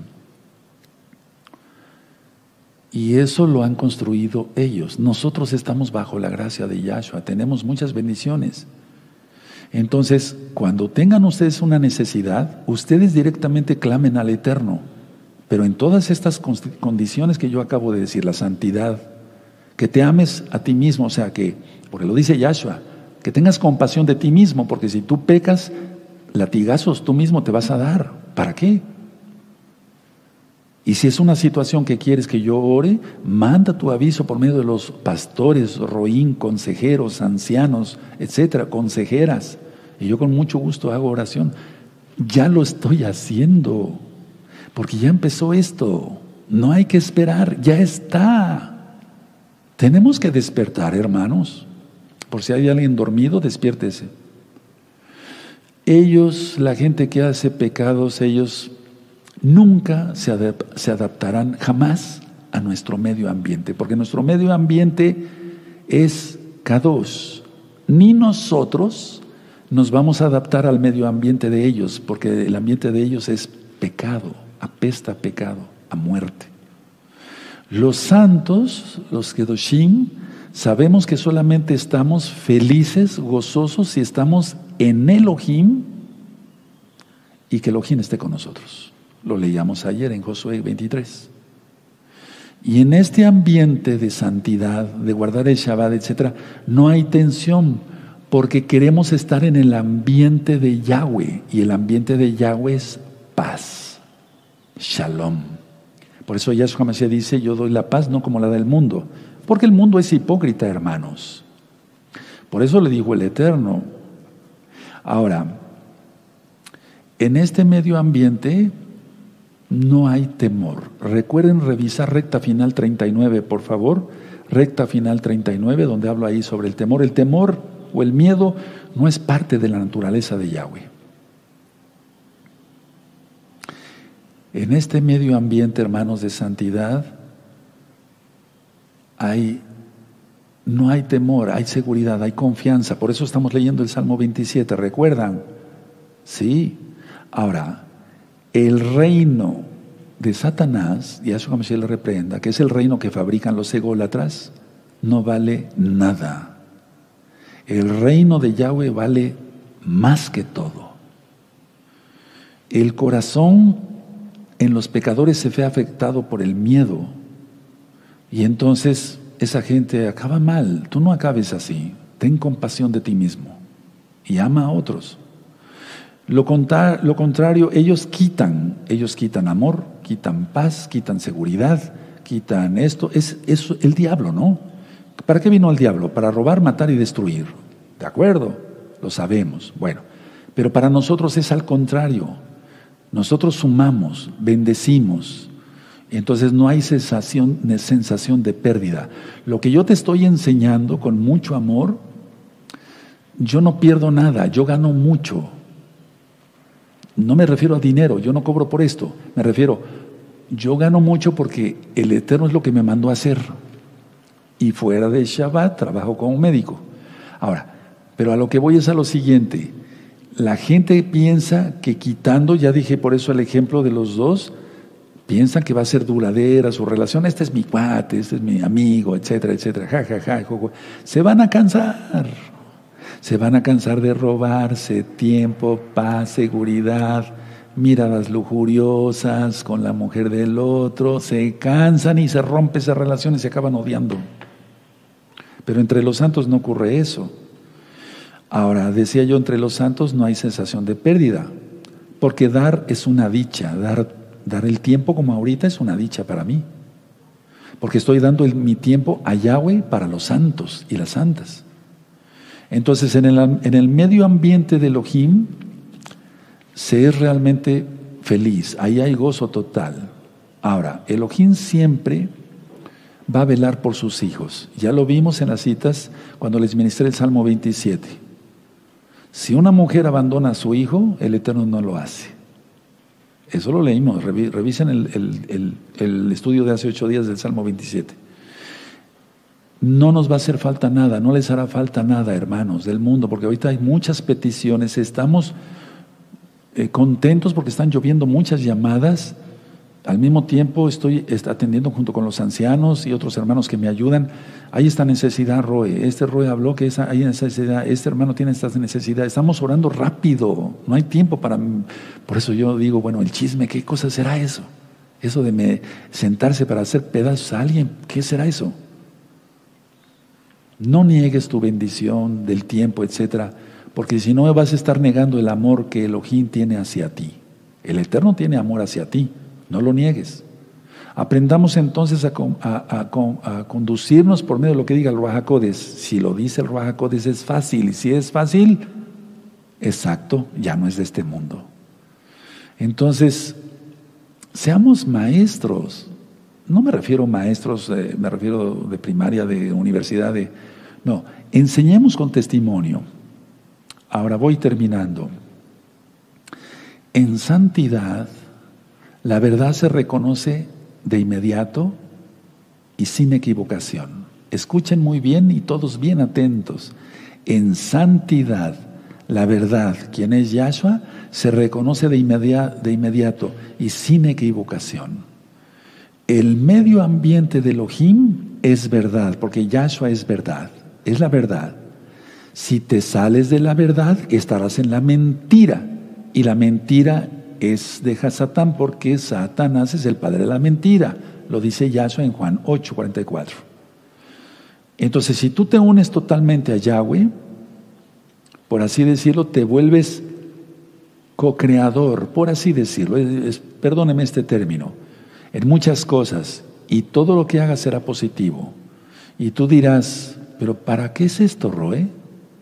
Y eso lo han construido ellos. Nosotros estamos bajo la gracia de Yahshua, tenemos muchas bendiciones. Entonces, cuando tengan ustedes una necesidad, ustedes directamente clamen al Eterno. Pero en todas estas condiciones que yo acabo de decir, la santidad, que te ames a ti mismo, o sea que, porque lo dice Yahshua, que tengas compasión de ti mismo, porque si tú pecas, latigazos tú mismo te vas a dar. ¿Para qué? Y si es una situación que quieres que yo ore, manda tu aviso por medio de los pastores, roín, consejeros, ancianos, etcétera, consejeras. Y yo con mucho gusto hago oración. Ya lo estoy haciendo, porque ya empezó esto. No hay que esperar, ya está. Tenemos que despertar, hermanos. Por si hay alguien dormido, despiértese. Ellos, la gente que hace pecados, ellos nunca se adaptarán jamás a nuestro medio ambiente, porque nuestro medio ambiente es kadosh. Ni nosotros nos vamos a adaptar al medio ambiente de ellos, porque el ambiente de ellos es pecado, apesta a pecado, a muerte. Los santos, los kedoshim, sabemos que solamente estamos felices, gozosos, si estamos en Elohim y que Elohim esté con nosotros. Lo leíamos ayer en Josué 23. Y en este ambiente de santidad, de guardar el Shabbat, etc., no hay tensión, porque queremos estar en el ambiente de Yahweh, y el ambiente de Yahweh es paz, shalom. Por eso Yahshua Mashiach dice, yo doy la paz no como la del mundo, porque el mundo es hipócrita, hermanos. Por eso le dijo el Eterno. Ahora, en este medio ambiente no hay temor. Recuerden revisar recta final 39, por favor. Recta final 39, donde hablo ahí sobre el temor. El temor o el miedo no es parte de la naturaleza de Yahweh. En este medio ambiente, hermanos, de santidad, no hay temor, hay seguridad, hay confianza. Por eso estamos leyendo el Salmo 27, ¿recuerdan? Sí. Ahora, el reino de Satanás, y a eso como se le reprenda, que es el reino que fabrican los ególatras, no vale nada. El reino de Yahweh vale más que todo. El corazón en los pecadores se ve afectado por el miedo, y entonces esa gente acaba mal. Tú no acabes así. Ten compasión de ti mismo y ama a otros. Lo contrario, ellos quitan amor, quitan paz, quitan seguridad, quitan esto. Es el diablo, ¿no? ¿Para qué vino el diablo? Para robar, matar y destruir. ¿De acuerdo? Lo sabemos. Bueno, pero para nosotros es al contrario. Nosotros sumamos, bendecimos. Entonces no hay sensación de pérdida. Lo que yo te estoy enseñando con mucho amor, yo no pierdo nada, yo gano mucho. No me refiero a dinero, yo no cobro por esto. Me refiero, yo gano mucho porque el Eterno es lo que me mandó a hacer. Y fuera de Shabbat trabajo como médico. Ahora, pero a lo que voy es a lo siguiente. La gente piensa que quitando, ya dije por eso el ejemplo de los dos, piensan que va a ser duradera su relación. Este es mi cuate, este es mi amigo, etcétera, etcétera. Ja, ja, ja, jo, jo. Se van a cansar. Se van a cansar de robarse tiempo, paz, seguridad, miradas lujuriosas con la mujer del otro. Se cansan y se rompe esa relación y se acaban odiando. Pero entre los santos no ocurre eso. Ahora, decía yo, entre los santos no hay sensación de pérdida, porque dar es una dicha, dar el tiempo como ahorita es una dicha para mí, porque estoy dando mi tiempo a Yahweh para los santos y las santas. Entonces, en el medio ambiente de Elohim se es realmente feliz, ahí hay gozo total. Ahora, Elohim siempre va a velar por sus hijos. Ya lo vimos en las citas cuando les ministré el Salmo 27. Si una mujer abandona a su hijo, el Eterno no lo hace. Eso lo leímos, revisen el estudio de hace 8 días del Salmo 27. No nos va a hacer falta nada, no les hará falta nada, hermanos, del mundo, porque ahorita hay muchas peticiones, estamos contentos porque están lloviendo muchas llamadas. Al mismo tiempo estoy atendiendo junto con los ancianos y otros hermanos que me ayudan. Hay esta necesidad, Roe. Roe habló que hay necesidad. Este hermano tiene esta necesidad. Estamos orando rápido. No hay tiempo para... Por eso yo digo, bueno, el chisme, ¿qué cosa será eso? Eso de sentarse para hacer pedazos a alguien, ¿qué será eso? No niegues tu bendición del tiempo, etcétera, porque si no vas a estar negando el amor que Elohim tiene hacia ti. El Eterno tiene amor hacia ti. No lo niegues. Aprendamos entonces a conducirnos por medio de lo que diga el Ruach HaKodesh. Si lo dice el Ruach HaKodesh es fácil, y si es fácil, exacto, ya no es de este mundo. Entonces, seamos maestros. No me refiero a maestros, me refiero de primaria, de universidad, no, enseñemos con testimonio. Ahora voy terminando. En santidad, la verdad se reconoce de inmediato y sin equivocación. Escuchen muy bien y todos bien atentos. En santidad, la verdad, quien es Yahshua, se reconoce de inmediato y sin equivocación. El medio ambiente de Elohim es verdad, porque Yahshua es verdad, es la verdad. Si te sales de la verdad, estarás en la mentira, y la mentira es de Satán, porque Satanás es el padre de la mentira. Lo dice Yahshua en Juan 8:44. Entonces, si tú te unes totalmente a Yahweh, por así decirlo, te vuelves co-creador, por así decirlo, perdóneme este término, en muchas cosas, y todo lo que hagas será positivo. Y tú dirás, ¿pero para qué es esto, Roe?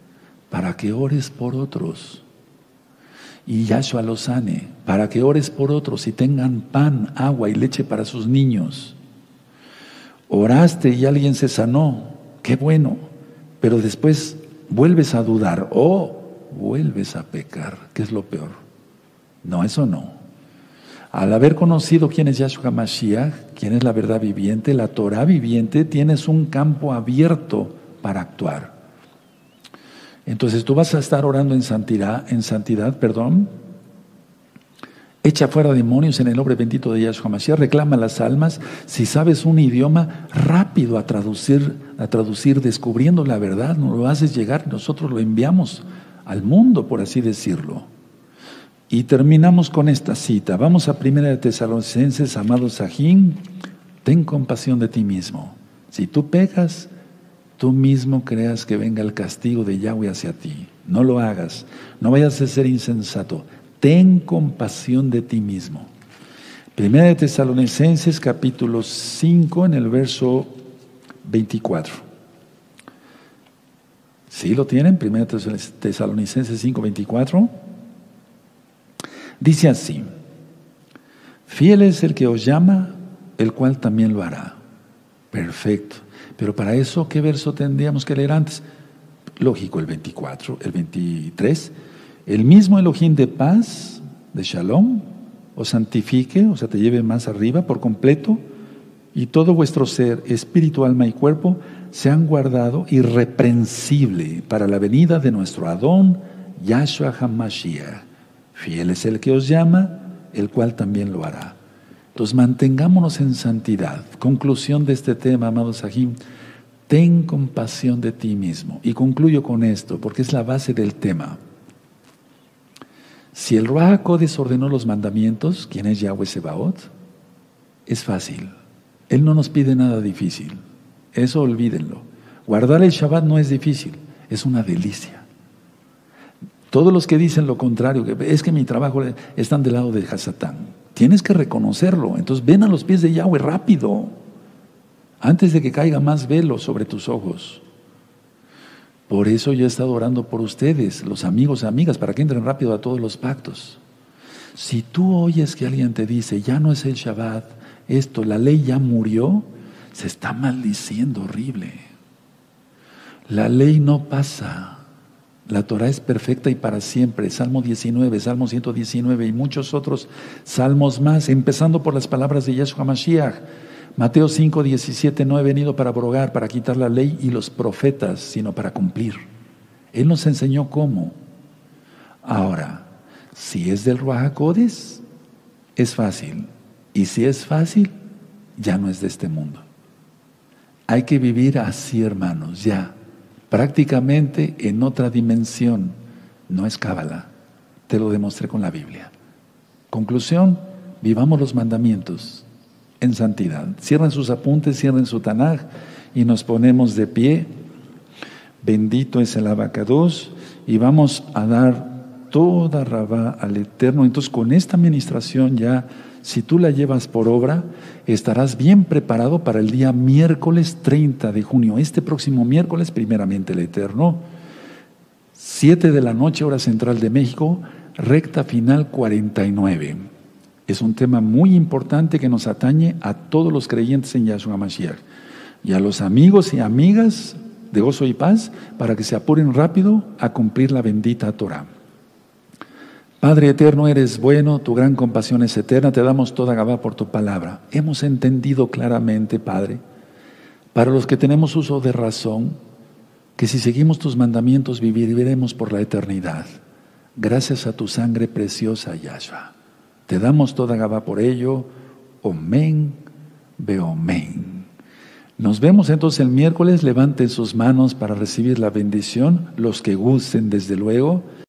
para que ores por otros. Y Yahshua los sane, para que ores por otros y tengan pan, agua y leche para sus niños. Oraste y alguien se sanó, qué bueno, pero después vuelves a dudar o vuelves a pecar, que es lo peor. No, eso no. Al haber conocido quién es Yahshua Mashiach, quién es la verdad viviente, la Torah viviente, tienes un campo abierto para actuar. Entonces tú vas a estar orando en santidad, echa fuera demonios en el nombre bendito de Yahshua Mashiach, reclama las almas. Si sabes un idioma, rápido a traducir, descubriendo la verdad, nos lo haces llegar, nosotros lo enviamos al mundo, por así decirlo. Y terminamos con esta cita. Vamos a 1 Tesalonicenses, amado Sajín, ten compasión de ti mismo. Si tú pecas, tú mismo creas que venga el castigo de Yahweh hacia ti. No lo hagas, no vayas a ser insensato. Ten compasión de ti mismo. 1 Tesalonicenses capítulo 5 en el verso 24. ¿Sí lo tienen? 1 Tesalonicenses 5, 24. Dice así: fiel es el que os llama, el cual también lo hará. Perfecto. Pero para eso, ¿qué verso tendríamos que leer antes? Lógico, el 24, el 23. El mismo Elohim de paz, de Shalom, os santifique, o sea, te lleve más arriba por completo, y todo vuestro ser, espíritu, alma y cuerpo, sean guardado irreprensible para la venida de nuestro Adón, Yahshua HaMashiach. Fiel es el que os llama, el cual también lo hará. Entonces mantengámonos en santidad. Conclusión de este tema, amado Sahim, ten compasión de ti mismo. Y concluyo con esto, porque es la base del tema. Si el Ruach HaKodesh ordenó los mandamientos, ¿quién es Yahweh Sebaot? Es fácil. Él no nos pide nada difícil. Eso olvídenlo. Guardar el Shabbat no es difícil, es una delicia. Todos los que dicen lo contrario, que es que mi trabajo, están del lado de Hasatán. Tienes que reconocerlo. Entonces ven a los pies de Yahweh rápido, antes de que caiga más velo sobre tus ojos. Por eso yo he estado orando por ustedes, los amigos y amigas, para que entren rápido a todos los pactos. Si tú oyes que alguien te dice, ya no es el Shabbat, esto, la ley ya murió, se está maldiciendo horrible. La ley no pasa. La Torah es perfecta y para siempre. Salmo 19, Salmo 119 y muchos otros salmos más, empezando por las palabras de Yahshua Mashiach. Mateo 5, 17, no he venido para abrogar, para quitar la ley y los profetas, sino para cumplir. Él nos enseñó cómo. Ahora, si es del Ruach HaKodesh, es fácil. Y si es fácil, ya no es de este mundo. Hay que vivir así, hermanos, ya. Prácticamente en otra dimensión. No es cábala. Te lo demostré con la Biblia. Conclusión, vivamos los mandamientos en santidad. Cierren sus apuntes, cierren su Tanaj y nos ponemos de pie. Bendito es el Abacados y vamos a dar toda Rabá al Eterno. Entonces con esta administración ya, si tú la llevas por obra, estarás bien preparado para el día miércoles 30 de junio. Este próximo miércoles, primeramente el Eterno, 7 de la noche, hora central de México, recta final 49. Es un tema muy importante que nos atañe a todos los creyentes en Yahshua Mashiach y a los amigos y amigas de gozo y paz para que se apuren rápido a cumplir la bendita Torah. Padre eterno, eres bueno, tu gran compasión es eterna, te damos toda Gabá por tu palabra. Hemos entendido claramente, Padre, para los que tenemos uso de razón, que si seguimos tus mandamientos viviremos por la eternidad. Gracias a tu sangre preciosa, Yahshua. Te damos toda Gabá por ello. Omen, beomen. Nos vemos entonces el miércoles. Levanten sus manos para recibir la bendición, los que gusten desde luego.